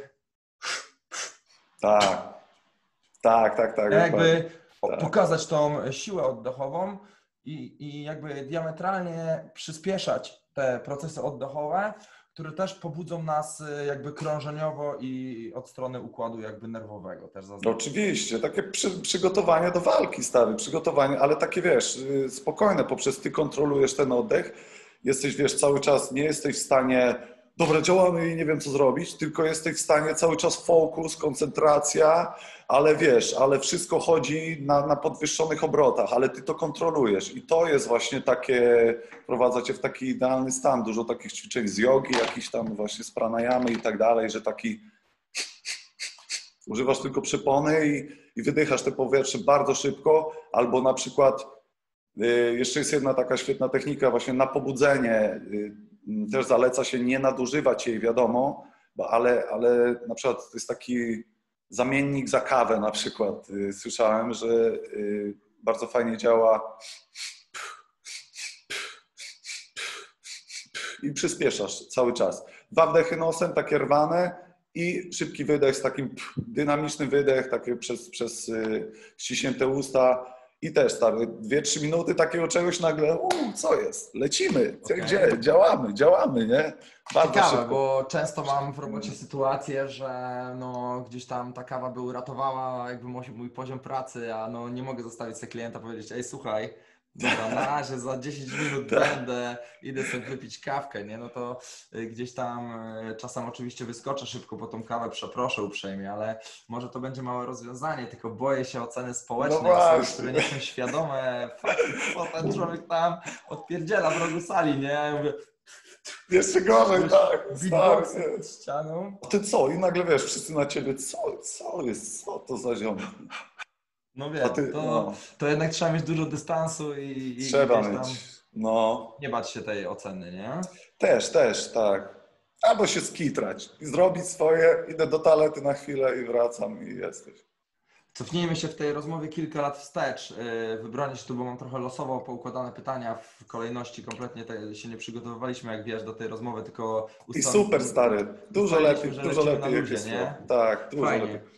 B: Tak.
A: Jakby pokazać tą siłę oddechową i jakby diametralnie przyspieszać te procesy oddechowe, które też pobudzą nas jakby krążeniowo i od strony układu jakby nerwowego też zaznaczam.
B: Oczywiście, takie przygotowanie do walki, stary, przygotowanie, ale takie, wiesz, spokojne, poprzez ty kontrolujesz ten oddech, jesteś, wiesz, cały czas, nie jesteś w stanie, dobra, działamy i nie wiem co zrobić, tylko jesteś w stanie cały czas fokus, koncentracja, ale wiesz, ale wszystko chodzi na podwyższonych obrotach, ale ty to kontrolujesz i to jest właśnie takie, wprowadza cię w taki idealny stan, dużo takich ćwiczeń z jogi, jakiś tam właśnie z pranayamy i tak dalej, że taki używasz tylko przepony i wydychasz te powietrze bardzo szybko, albo na przykład jeszcze jest jedna taka świetna technika właśnie na pobudzenie, też zaleca się nie nadużywać jej, wiadomo, ale na przykład to jest taki zamiennik za kawę na przykład. Słyszałem, że bardzo fajnie działa i przyspieszasz cały czas. 2 wdechy nosem, takie rwane i szybki wydech z takim dynamiczny wydech, takie przez ściśnięte usta. I też stary, 2-3 minuty takiego czegoś nagle, co jest? Lecimy, gdzie? Działamy, nie?
A: Bardzo ciekawe, szybko. Bo często mam w robocie sytuację, że no, gdzieś tam ta kawa by uratowała jakby mój poziom pracy, a no, nie mogę zostawić sobie klienta powiedzieć, ej słuchaj, dobra, na razie za 10 minut będę, idę sobie wypić kawkę, nie? No to gdzieś tam czasem oczywiście wyskoczę szybko po tą kawę, przeproszę uprzejmie, ale może to będzie małe rozwiązanie, tylko boję się oceny społecznej, osoby, które nie są świadome faktu, co ten człowiek tam odpierdziela w rogu sali, nie? Ja mówię,
B: jeszcze gorzej, tak.
A: Beatboxy pod ścianą.
B: Ty co? I nagle wiesz, wszyscy na ciebie, co jest, co to za ziomek?
A: No wiesz, to jednak trzeba mieć dużo dystansu i
B: trzeba mieć,
A: nie bać się tej oceny, nie?
B: Też, tak. Albo się skitrać i zrobić swoje, idę do toalety na chwilę i wracam i jesteś.
A: Cofnijmy się w tej rozmowie kilka lat wstecz. Wybronię się tu, bo mam trochę losowo poukładane pytania w kolejności. Kompletnie się nie przygotowywaliśmy, jak wiesz, do tej rozmowy, tylko
B: I super, stary. Dużo lepiej
A: na
B: jak
A: luzie,
B: jest
A: nie?
B: Tak, dużo
A: Fajnie.
B: lepiej.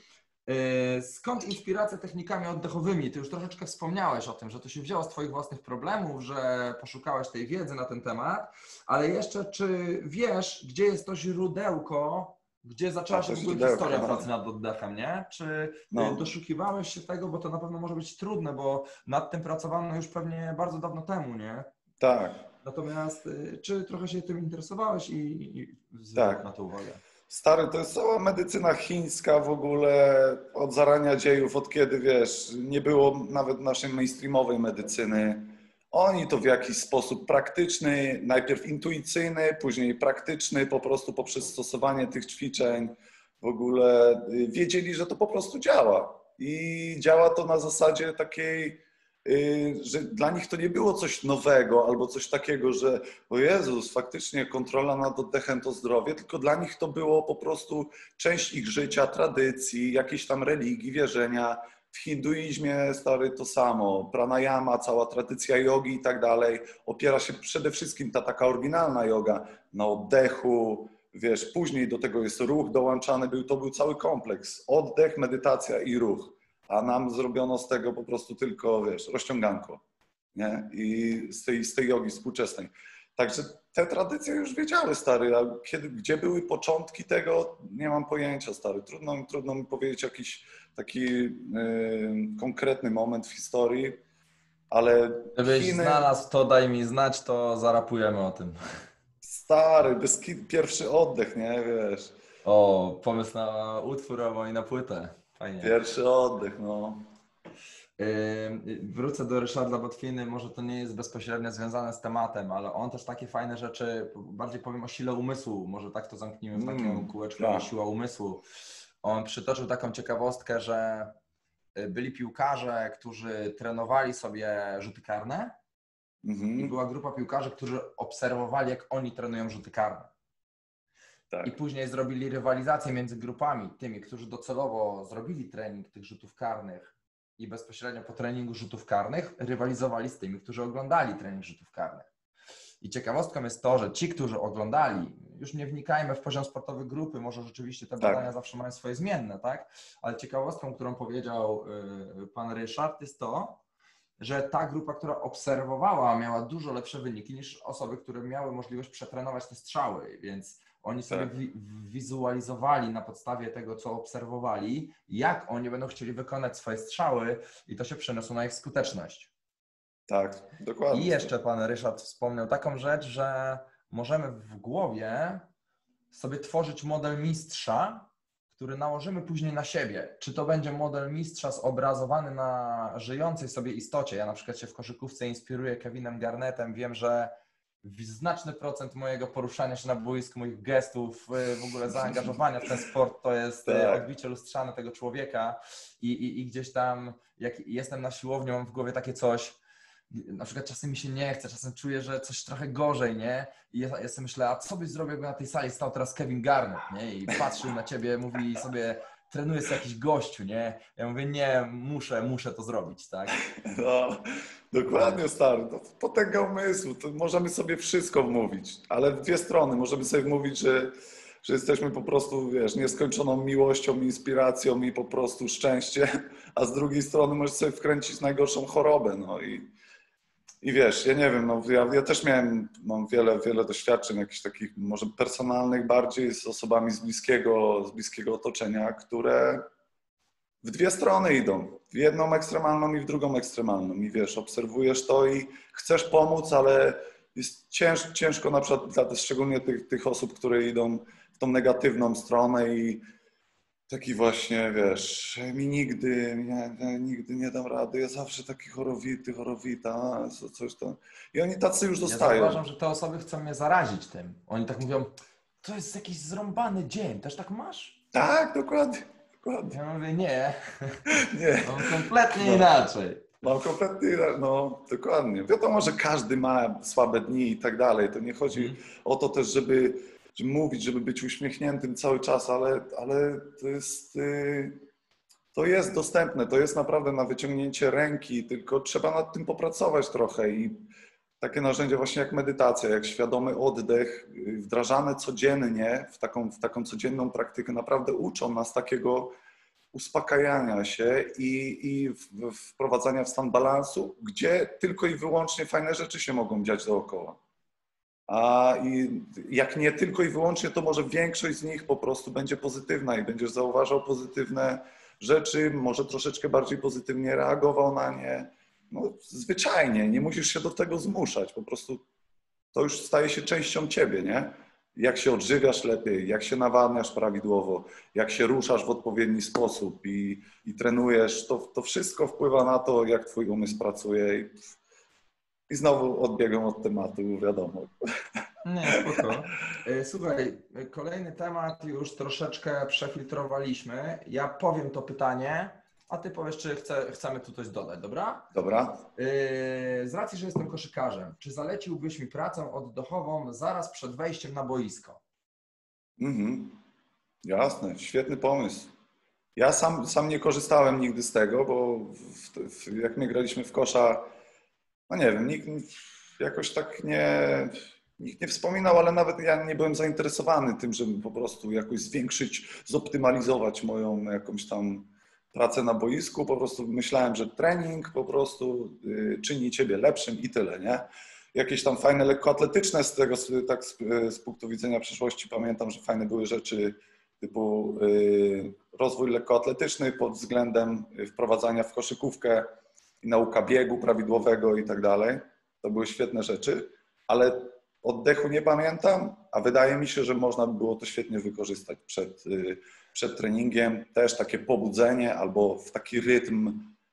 A: Skąd inspiracja technikami oddechowymi? Ty już troszeczkę wspomniałeś o tym, że to się wzięło z Twoich własnych problemów, że poszukałeś tej wiedzy na ten temat, ale jeszcze czy wiesz, gdzie jest to źródełko, gdzie zaczęła się w ogóle historia pracy nad oddechem, nie? Czy doszukiwałeś się tego, bo to na pewno może być trudne, bo nad tym pracowano już pewnie bardzo dawno temu, nie?
B: Tak.
A: Natomiast czy trochę się tym interesowałeś i zwróciłeś na to uwagę?
B: Stary, to jest cała medycyna chińska w ogóle od zarania dziejów, od kiedy, wiesz, nie było nawet naszej mainstreamowej medycyny. Oni to w jakiś sposób praktyczny, najpierw intuicyjny, później praktyczny, po prostu poprzez stosowanie tych ćwiczeń w ogóle wiedzieli, że to po prostu działa. I działa to na zasadzie takiej, że dla nich to nie było coś nowego albo coś takiego, że o Jezus, faktycznie kontrola nad oddechem to zdrowie, tylko dla nich to było po prostu część ich życia, tradycji, jakiejś tam religii, wierzenia. W hinduizmie, stary, to samo, pranayama, cała tradycja jogi i tak dalej, opiera się przede wszystkim ta taka oryginalna joga na oddechu, wiesz, później do tego jest ruch dołączany, to był cały kompleks, oddech, medytacja i ruch. A nam zrobiono z tego po prostu tylko, wiesz, rozciąganko, nie? I z tej jogi współczesnej. Także te tradycje już wiedziały, stary, a gdzie były początki tego, nie mam pojęcia, stary. Trudno mi powiedzieć jakiś taki konkretny moment w historii, ale
A: Gdybyś znalazł to, daj mi znać, to zarapujemy o tym.
B: Stary, pierwszy oddech, nie, wiesz.
A: O, pomysł na utwór albo i na płytę. Fajnie.
B: Pierwszy oddech, no.
A: Wrócę do Ryszarda Botwiny, może to nie jest bezpośrednio związane z tematem, ale on też takie fajne rzeczy, bardziej powiem o sile umysłu, może tak to zamknijmy w takim kółeczku, siła umysłu. On przytoczył taką ciekawostkę, że byli piłkarze, którzy trenowali sobie rzuty karne i była grupa piłkarzy, którzy obserwowali, jak oni trenują rzuty karne. Tak. I później zrobili rywalizację między grupami, tymi, którzy docelowo zrobili trening tych rzutów karnych i bezpośrednio po treningu rzutów karnych rywalizowali z tymi, którzy oglądali trening rzutów karnych. I ciekawostką jest to, że ci, którzy oglądali, już nie wnikajmy w poziom sportowy grupy, może rzeczywiście te badania zawsze mają swoje zmienne, tak? Ale ciekawostką, którą powiedział pan Ryszard, jest to, że ta grupa, która obserwowała, miała dużo lepsze wyniki niż osoby, które miały możliwość przetrenować te strzały, więc oni sobie wizualizowali na podstawie tego, co obserwowali, jak oni będą chcieli wykonać swoje strzały i to się przeniosło na ich skuteczność.
B: Tak, dokładnie.
A: I jeszcze pan Ryszard wspomniał taką rzecz, że możemy w głowie sobie tworzyć model mistrza, który nałożymy później na siebie. Czy to będzie model mistrza zobrazowany na żyjącej sobie istocie. Ja na przykład się w koszykówce inspiruję Kevinem Garnettem. Wiem, że znaczny procent mojego poruszania się na boisku, moich gestów, w ogóle zaangażowania w ten sport to jest odbicie lustrzane tego człowieka i gdzieś tam, jak jestem na siłowni, mam w głowie takie coś, na przykład czasem mi się nie chce, czasem czuję, że coś trochę gorzej, nie? I ja sobie myślę, a co byś zrobił, jakby na tej sali stał teraz Kevin Garnett, nie? I patrzył na ciebie, mówi sobie, trenuje z jakiś gościu, nie? Ja mówię, nie, muszę to zrobić, tak?
B: No, dokładnie, stary. To potęga umysłu. To możemy sobie wszystko wmówić, ale w dwie strony. Możemy sobie wmówić, że jesteśmy po prostu, wiesz, nieskończoną miłością, inspiracją i po prostu szczęście, a z drugiej strony możesz sobie wkręcić najgorszą chorobę, no i wiesz, ja nie wiem, no ja też mam wiele doświadczeń jakichś takich może personalnych bardziej z osobami z bliskiego otoczenia, które w dwie strony idą. W jedną ekstremalną i w drugą ekstremalną. I wiesz, obserwujesz to i chcesz pomóc, ale jest ciężko na przykład szczególnie tych osób, które idą w tą negatywną stronę i taki właśnie, wiesz, mi nigdy nie dam rady, ja zawsze taki chorowita, coś tam. I oni tacy już dostają.
A: Ja zauważam, że te osoby chcą mnie zarazić tym. Oni tak mówią, to jest jakiś zrąbany dzień, też tak masz?
B: Tak, dokładnie.
A: Ja mówię, nie. Mam kompletnie inaczej.
B: Mam kompletnie inaczej, no dokładnie. Wiadomo, że każdy ma słabe dni i tak dalej. To nie chodzi o to też, żeby mówić, żeby być uśmiechniętym cały czas, ale to jest To jest dostępne, to jest naprawdę na wyciągnięcie ręki, tylko trzeba nad tym popracować trochę i takie narzędzia właśnie jak medytacja, jak świadomy oddech, wdrażane codziennie w taką codzienną praktykę naprawdę uczą nas takiego uspokajania się i wprowadzania w stan balansu, gdzie tylko i wyłącznie fajne rzeczy się mogą dziać dookoła. A jak nie tylko i wyłącznie, to może większość z nich po prostu będzie pozytywna i będziesz zauważał pozytywne rzeczy, może troszeczkę bardziej pozytywnie reagował na nie. No, zwyczajnie, nie musisz się do tego zmuszać, po prostu to już staje się częścią ciebie, nie? Jak się odżywiasz lepiej, jak się nawadniasz prawidłowo, jak się ruszasz w odpowiedni sposób i trenujesz, to wszystko wpływa na to, jak twój umysł pracuje. I znowu odbiegam od tematu, wiadomo.
A: Nie, spoko. Słuchaj, kolejny temat już troszeczkę przefiltrowaliśmy. Ja powiem to pytanie, a ty powiesz, czy chcemy tu coś dodać, dobra?
B: Dobra.
A: Z racji, że jestem koszykarzem, czy zaleciłbyś mi pracę oddechową zaraz przed wejściem na boisko?
B: Jasne, świetny pomysł. Ja sam nie korzystałem nigdy z tego, bo jak my graliśmy w kosza, no nie wiem, nikt jakoś tak nikt nie wspominał, ale nawet ja nie byłem zainteresowany tym, żeby po prostu jakoś zwiększyć, zoptymalizować moją jakąś tam pracę na boisku. Po prostu myślałem, że trening po prostu czyni ciebie lepszym i tyle, nie? Jakieś tam fajne lekkoatletyczne z tego, tak z punktu widzenia przyszłości pamiętam, że fajne były rzeczy typu rozwój lekkoatletyczny pod względem wprowadzania w koszykówkę i nauka biegu prawidłowego i tak dalej. To były świetne rzeczy, ale oddechu nie pamiętam, a wydaje mi się, że można by było to świetnie wykorzystać przed treningiem. Też takie pobudzenie albo w taki rytm,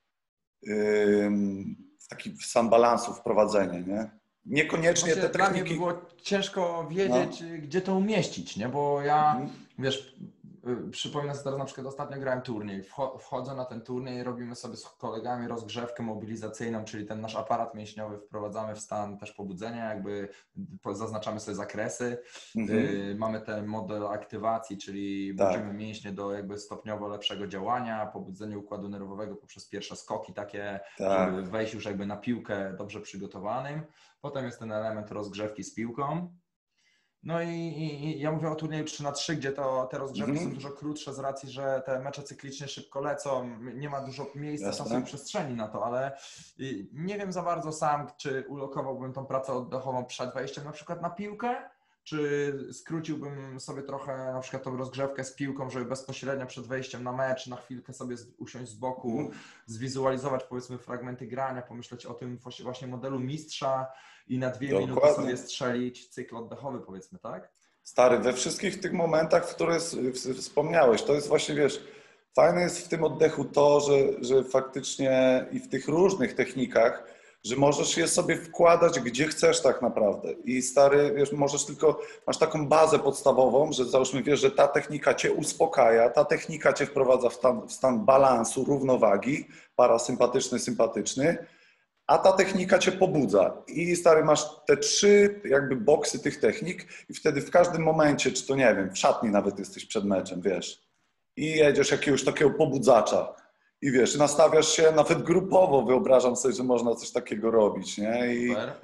B: w taki stan balansu wprowadzenie, nie? Niekoniecznie te
A: Dla mnie
B: techniki...
A: by było ciężko wiedzieć, gdzie to umieścić, nie? Bo ja, wiesz, przypominam sobie teraz, na przykład ostatnio grałem turniej, wchodzę na ten turniej, robimy sobie z kolegami rozgrzewkę mobilizacyjną, czyli ten nasz aparat mięśniowy wprowadzamy w stan też pobudzenia, jakby zaznaczamy sobie zakresy, mamy ten model aktywacji, czyli budzimy mięśnie do jakby stopniowo lepszego działania, pobudzenie układu nerwowego poprzez pierwsze skoki takie, żeby wejść już jakby na piłkę dobrze przygotowanym. Potem jest ten element rozgrzewki z piłką. No i ja mówię o turnieju 3x3, gdzie te rozgrzewki są dużo krótsze z racji, że te mecze cyklicznie szybko lecą, nie ma dużo miejsca, czasu i przestrzeni na to, ale nie wiem za bardzo sam, czy ulokowałbym tą pracę oddechową przed wejściem na przykład na piłkę, czy skróciłbym sobie trochę na przykład tą rozgrzewkę z piłką, żeby bezpośrednio przed wejściem na mecz, na chwilkę sobie usiąść z boku, zwizualizować powiedzmy fragmenty grania, pomyśleć o tym właśnie modelu mistrza i na 2 minuty sobie strzelić cykl oddechowy powiedzmy, tak?
B: Stary, we wszystkich tych momentach, w których wspomniałeś, to jest właśnie, wiesz, fajne jest w tym oddechu to, że faktycznie i w tych różnych technikach, że możesz je sobie wkładać gdzie chcesz tak naprawdę. I stary, wiesz, masz taką bazę podstawową, że załóżmy, wiesz, że ta technika cię uspokaja, ta technika cię wprowadza w stan balansu, równowagi, parasympatyczny, sympatyczny, a ta technika cię pobudza. I stary, masz te 3 jakby boksy tych technik i wtedy w każdym momencie, czy to nie wiem, w szatni nawet jesteś przed meczem, wiesz, i jedziesz jakiegoś takiego pobudzacza. I wiesz, nastawiasz się nawet grupowo, wyobrażam sobie, że można coś takiego robić, nie?
A: Super.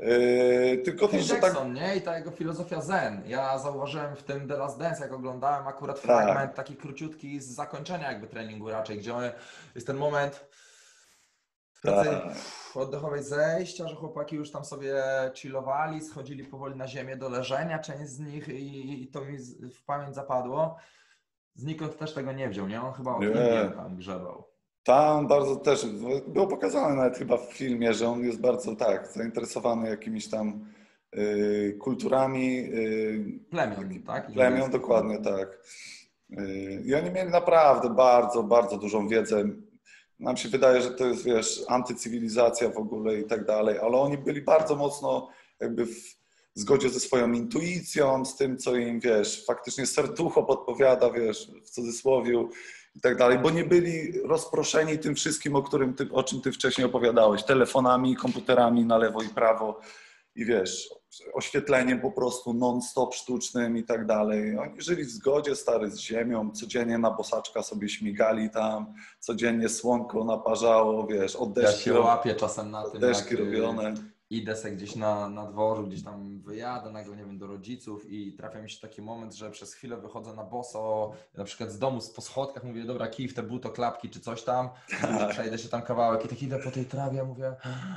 B: Tylko to, że
A: Jackson, nie? I ta jego filozofia zen. Ja zauważyłem w tym The Last Dance, jak oglądałem akurat fragment taki króciutki z zakończenia jakby treningu raczej, gdzie jest ten moment w pracy oddechowej zejścia, że chłopaki już tam sobie chillowali, schodzili powoli na ziemię do leżenia, część z nich i to mi w pamięć zapadło. Znikąd też tego nie wziął, nie? On chyba od Indii tam grzebał.
B: Tam bardzo też, było pokazane nawet chyba w filmie, że on jest bardzo zainteresowany jakimiś tam kulturami.
A: Plemion, tak?
B: Plemion, dokładnie tak. I oni mieli naprawdę bardzo, bardzo dużą wiedzę. Nam się wydaje, że to jest, wiesz, antycywilizacja w ogóle i tak dalej, ale oni byli bardzo mocno jakby w zgodzie ze swoją intuicją, z tym, co im, wiesz, faktycznie serducho podpowiada, wiesz, w cudzysłowiu i tak dalej, bo nie byli rozproszeni tym wszystkim, o czym ty wcześniej opowiadałeś, telefonami, komputerami na lewo i prawo i wiesz, oświetleniem po prostu non-stop sztucznym i tak dalej. Oni żyli w zgodzie, stary, z ziemią, codziennie na bosaczka sobie śmigali tam, codziennie słonko naparzało, wiesz, oddeszki.
A: Ja się łapię czasem na tym,
B: oddeszki
A: jak
B: robione.
A: Idę sobie gdzieś na dworzu, gdzieś tam wyjadę nagle, nie wiem, do rodziców i trafia mi się taki moment, że przez chwilę wychodzę na boso, na przykład z domu po schodkach, mówię, dobra, kij w te butoklapki czy coś tam, przejdę się tam kawałek i tak idę po tej trawie, mówię,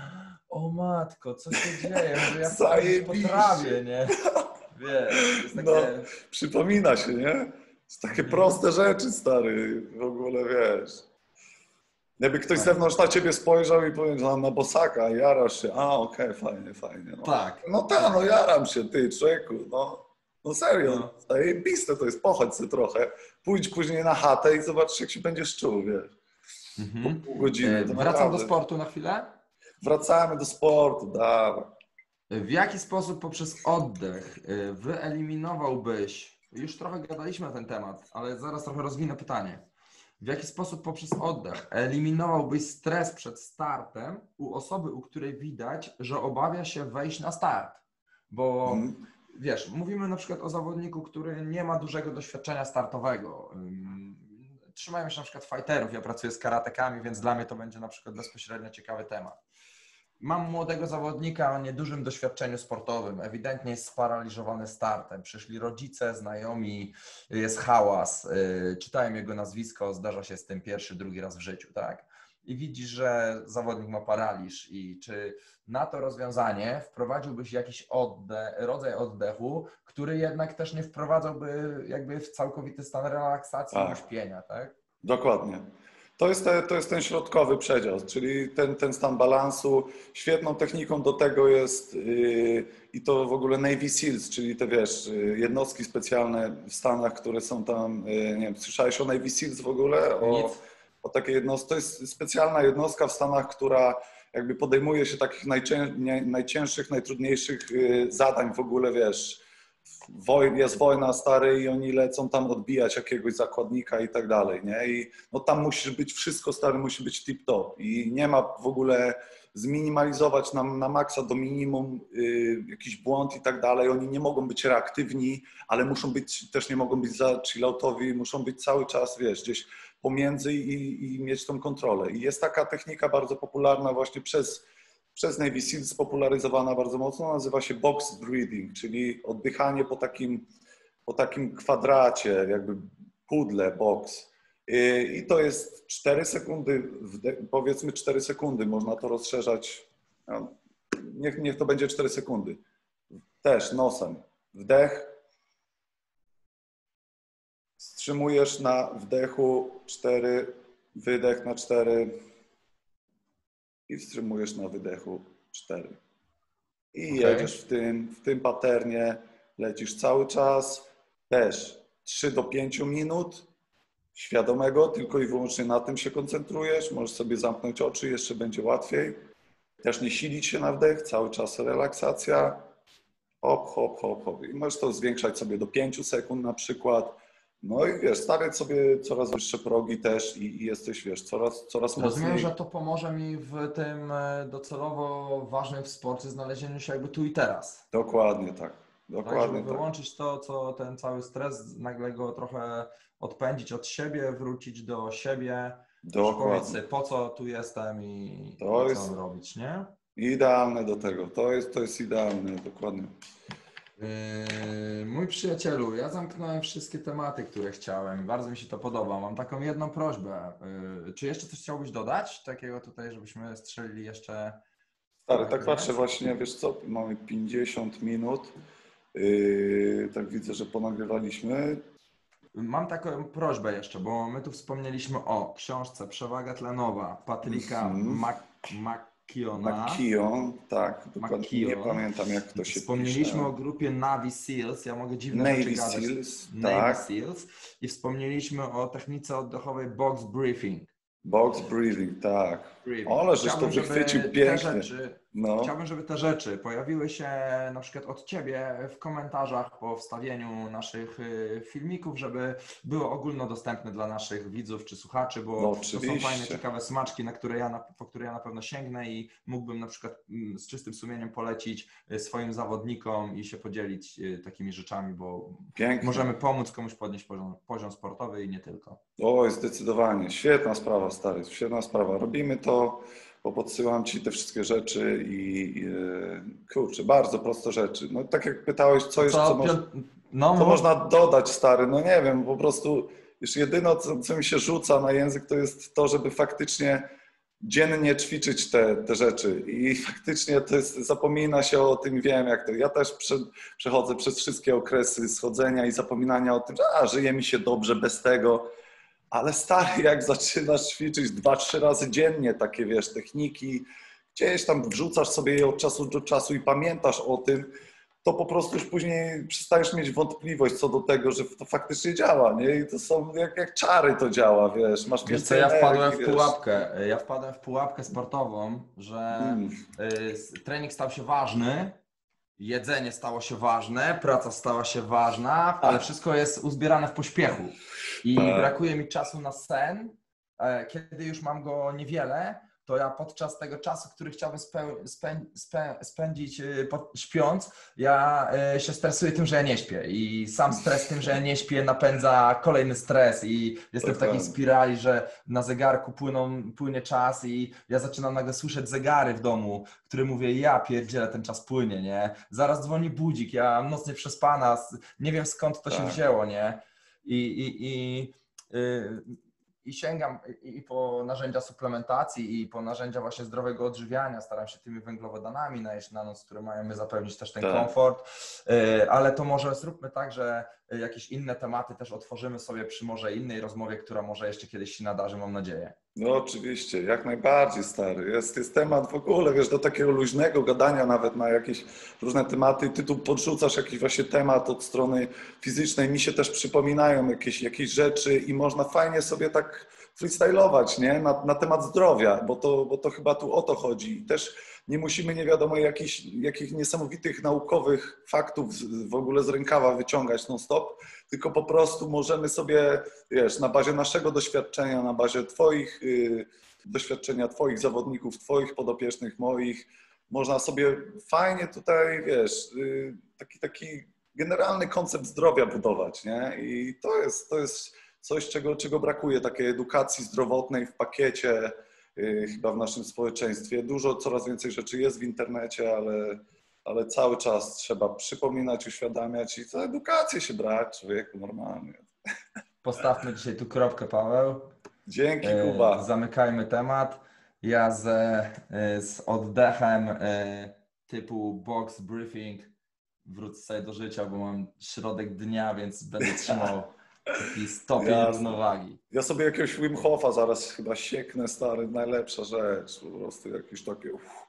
A: o matko, co się dzieje? Mówię, ja chcę po trawie, nie? Wiesz, jest takie...
B: No, przypomina się, nie? To takie proste rzeczy, stary, w ogóle, wiesz. Jakby ktoś z zewnątrz na ciebie spojrzał i powiedział, na bosaka, jarasz się, okej, fajnie, fajnie. No.
A: Tak.
B: No jaram się, ty, człowieku, no serio, zajebiste to jest, pochodź sobie trochę, pójdź później na chatę i zobacz, jak się będziesz czuł, wiesz. Po pół godziny. To
A: wracam
B: naprawdę.
A: do sportu na chwilę?
B: Wracamy do sportu, dawaj.
A: W jaki sposób poprzez oddech wyeliminowałbyś, już trochę gadaliśmy na ten temat, ale zaraz trochę rozwinę pytanie. W jaki sposób poprzez oddech eliminowałbyś stres przed startem u osoby, u której widać, że obawia się wejść na start? Bo wiesz, mówimy na przykład o zawodniku, który nie ma dużego doświadczenia startowego. Trzymają się na przykład fighterów, ja pracuję z karatekami, więc dla mnie to będzie na przykład bezpośrednio ciekawy temat. Mam młodego zawodnika o niedużym doświadczeniu sportowym, ewidentnie jest sparaliżowany startem. Przyszli rodzice, znajomi, jest hałas, czytałem jego nazwisko, zdarza się z tym pierwszy, drugi raz w życiu, tak? I widzisz, że zawodnik ma paraliż i czy na to rozwiązanie wprowadziłbyś jakiś rodzaj oddechu, który jednak też nie wprowadzałby jakby w całkowity stan relaksacji i uśpienia, tak?
B: Dokładnie. To jest ten środkowy przedział, czyli ten stan balansu. Świetną techniką do tego jest i to w ogóle Navy Seals, czyli te wiesz, jednostki specjalne w Stanach, które są tam, nie wiem, słyszałeś o Navy Seals w ogóle? O takiej jednostce. To jest specjalna jednostka w Stanach, która jakby podejmuje się takich najcięższych, najtrudniejszych zadań w ogóle, wiesz. Jest wojna, stary, i oni lecą tam odbijać jakiegoś zakładnika i tak dalej, nie? I no tam musisz być wszystko, stary, musi być tip-top i nie ma w ogóle zminimalizować na maksa do minimum jakiś błąd i tak dalej. Oni nie mogą być reaktywni, ale też nie mogą być za chilloutowi, muszą być cały czas, wiesz, gdzieś pomiędzy i mieć tą kontrolę. I jest taka technika bardzo popularna właśnie przez Navy Seals, spopularyzowana bardzo mocno, nazywa się box breathing, czyli oddychanie po takim kwadracie, jakby pudle, box. I to jest 4 sekundy, powiedzmy 4 sekundy, można to rozszerzać, no, niech to będzie 4 sekundy. Też nosem. Wdech, wstrzymujesz na wdechu 4, wydech na 4 i wstrzymujesz na wydechu 4. I jedziesz w tym paternie, lecisz cały czas, też 3 do 5 minut świadomego, tylko i wyłącznie na tym się koncentrujesz, możesz sobie zamknąć oczy, jeszcze będzie łatwiej. Też nie silić się na wdech, cały czas relaksacja, hop, hop, hop, hop. I możesz to zwiększać sobie do 5 sekund na przykład. No i wiesz, stawiać sobie coraz wyższe progi też i jesteś, wiesz, coraz mocniej.
A: Rozumiem, że to pomoże mi w tym docelowo ważnym w sporcie znalezieniu się jakby tu i teraz.
B: Dokładnie tak. Dokładnie
A: tak, żeby wyłączyć to, co ten cały stres, nagle go trochę odpędzić od siebie, wrócić do siebie. Przypomnieć sobie, po co tu jestem i co mam robić, nie?
B: Idealne do tego. To jest idealne, dokładnie.
A: Mój przyjacielu, ja zamknąłem wszystkie tematy, które chciałem. Bardzo mi się to podoba. Mam taką jedną prośbę. Czy jeszcze coś chciałbyś dodać? Takiego tutaj, żebyśmy strzelili jeszcze...
B: Stary, tak patrzę właśnie, wiesz co, mamy 50 minut. Tak widzę, że ponagrywaliśmy.
A: Mam taką prośbę jeszcze, bo my tu wspomnieliśmy o książce Przewaga tlenowa Patryka
B: McKeown, tak, dokładnie. Nie pamiętam, jak to się
A: Wspomnieliśmy
B: pisze.
A: o grupie Navy Seals, ja mogę dziwne
B: Navy
A: rzeczy gadać.
B: Seals,
A: Navy
B: tak.
A: Seals. I wspomnieliśmy o technice oddechowej box breathing.
B: Box breathing, tak. Ale żeś to wychwycił pięknie.
A: Chciałbym, żeby te rzeczy pojawiły się na przykład od Ciebie w komentarzach po wstawieniu naszych filmików, żeby było ogólnodostępne dla naszych widzów czy słuchaczy, bo to są fajne, ciekawe smaczki, po które ja na pewno sięgnę i mógłbym na przykład z czystym sumieniem polecić swoim zawodnikom i się podzielić takimi rzeczami, bo możemy pomóc komuś podnieść poziom sportowy i nie tylko.
B: Oj, zdecydowanie. Świetna sprawa, stary, świetna sprawa. Robimy to, bo podsyłam Ci te wszystkie rzeczy i kurczę, bardzo proste rzeczy. No tak jak pytałeś, co można dodać, stary, no nie wiem, po prostu już jedyne, co mi się rzuca na język, to jest to, żeby faktycznie dziennie ćwiczyć te rzeczy i faktycznie to jest, zapomina się o tym, wiem jak to, ja też przechodzę przez wszystkie okresy schodzenia i zapominania o tym, że żyje mi się dobrze bez tego. Ale stary, jak zaczynasz ćwiczyć 2-3 razy dziennie takie, wiesz, techniki, gdzieś tam wrzucasz sobie je od czasu do czasu i pamiętasz o tym, to po prostu już później przestajesz mieć wątpliwość co do tego, że to faktycznie działa, nie? I to są jak czary to działa, wiesz, masz
A: wiesz co, ja wpadłem w pułapkę sportową, że trening stał się ważny, jedzenie stało się ważne, praca stała się ważna, ale wszystko jest uzbierane w pośpiechu i brakuje mi czasu na sen. Kiedy już mam go niewiele, to ja podczas tego czasu, który chciałbym spędzić śpiąc, ja się stresuję tym, że ja nie śpię i sam stres tym, że ja nie śpię napędza kolejny stres i jestem w takiej spirali, że na zegarku płynie czas i ja zaczynam nagle słyszeć zegary w domu, które mówię, ja pierdzielę, ten czas płynie, nie? Zaraz dzwoni budzik, ja nocnie przespana, nie wiem skąd to się wzięło, nie? I sięgam i po narzędzia suplementacji i po narzędzia właśnie zdrowego odżywiania, staram się tymi węglowodanami najeść na noc, które mają mi zapewnić też ten komfort, ale to może zróbmy tak, że jakieś inne tematy też otworzymy sobie przy może innej rozmowie, która może jeszcze kiedyś się nadarzy, mam nadzieję.
B: No oczywiście, jak najbardziej, stary. Jest temat w ogóle, wiesz, do takiego luźnego gadania nawet na jakieś różne tematy. Ty tu podrzucasz jakiś właśnie temat od strony fizycznej. Mi się też przypominają jakieś rzeczy i można fajnie sobie tak freestylować, nie? Na temat zdrowia, bo to chyba tu o to chodzi. I też nie musimy nie wiadomo jakich niesamowitych naukowych faktów w ogóle z rękawa wyciągać non-stop, tylko po prostu możemy sobie, wiesz, na bazie naszego doświadczenia, na bazie doświadczenia Twoich zawodników, Twoich podopiecznych, moich, można sobie fajnie tutaj, wiesz, taki generalny koncept zdrowia budować, nie? I to jest coś, czego brakuje, takiej edukacji zdrowotnej w pakiecie, chyba w naszym społeczeństwie. Coraz więcej rzeczy jest w internecie, ale cały czas trzeba przypominać, uświadamiać i za edukację się brać, człowieku, normalnie.
A: Postawmy dzisiaj tu kropkę, Paweł.
B: Dzięki, Kuba.
A: Zamykajmy temat. Ja z oddechem typu box briefing wrócę sobie do życia, bo mam środek dnia, więc będę trzymał taki stopień równowagi.
B: Ja sobie jakiegoś Wim Hofa zaraz chyba sieknę, stary, najlepsza rzecz, po prostu jakieś takie...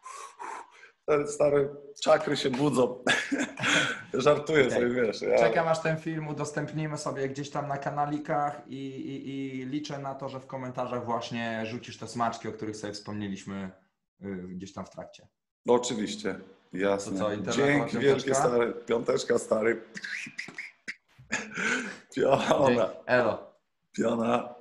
B: Te stare czakry się budzą. Żartuję sobie, wiesz.
A: Czekam, aż ten film udostępnimy sobie gdzieś tam na kanalikach i liczę na to, że w komentarzach właśnie rzucisz te smaczki, o których sobie wspomnieliśmy gdzieś tam w trakcie.
B: No, oczywiście, jasne.
A: To co,
B: dzięki wielkie, stary. Piąteczka, stary. Piona.
A: Elo.
B: Piona.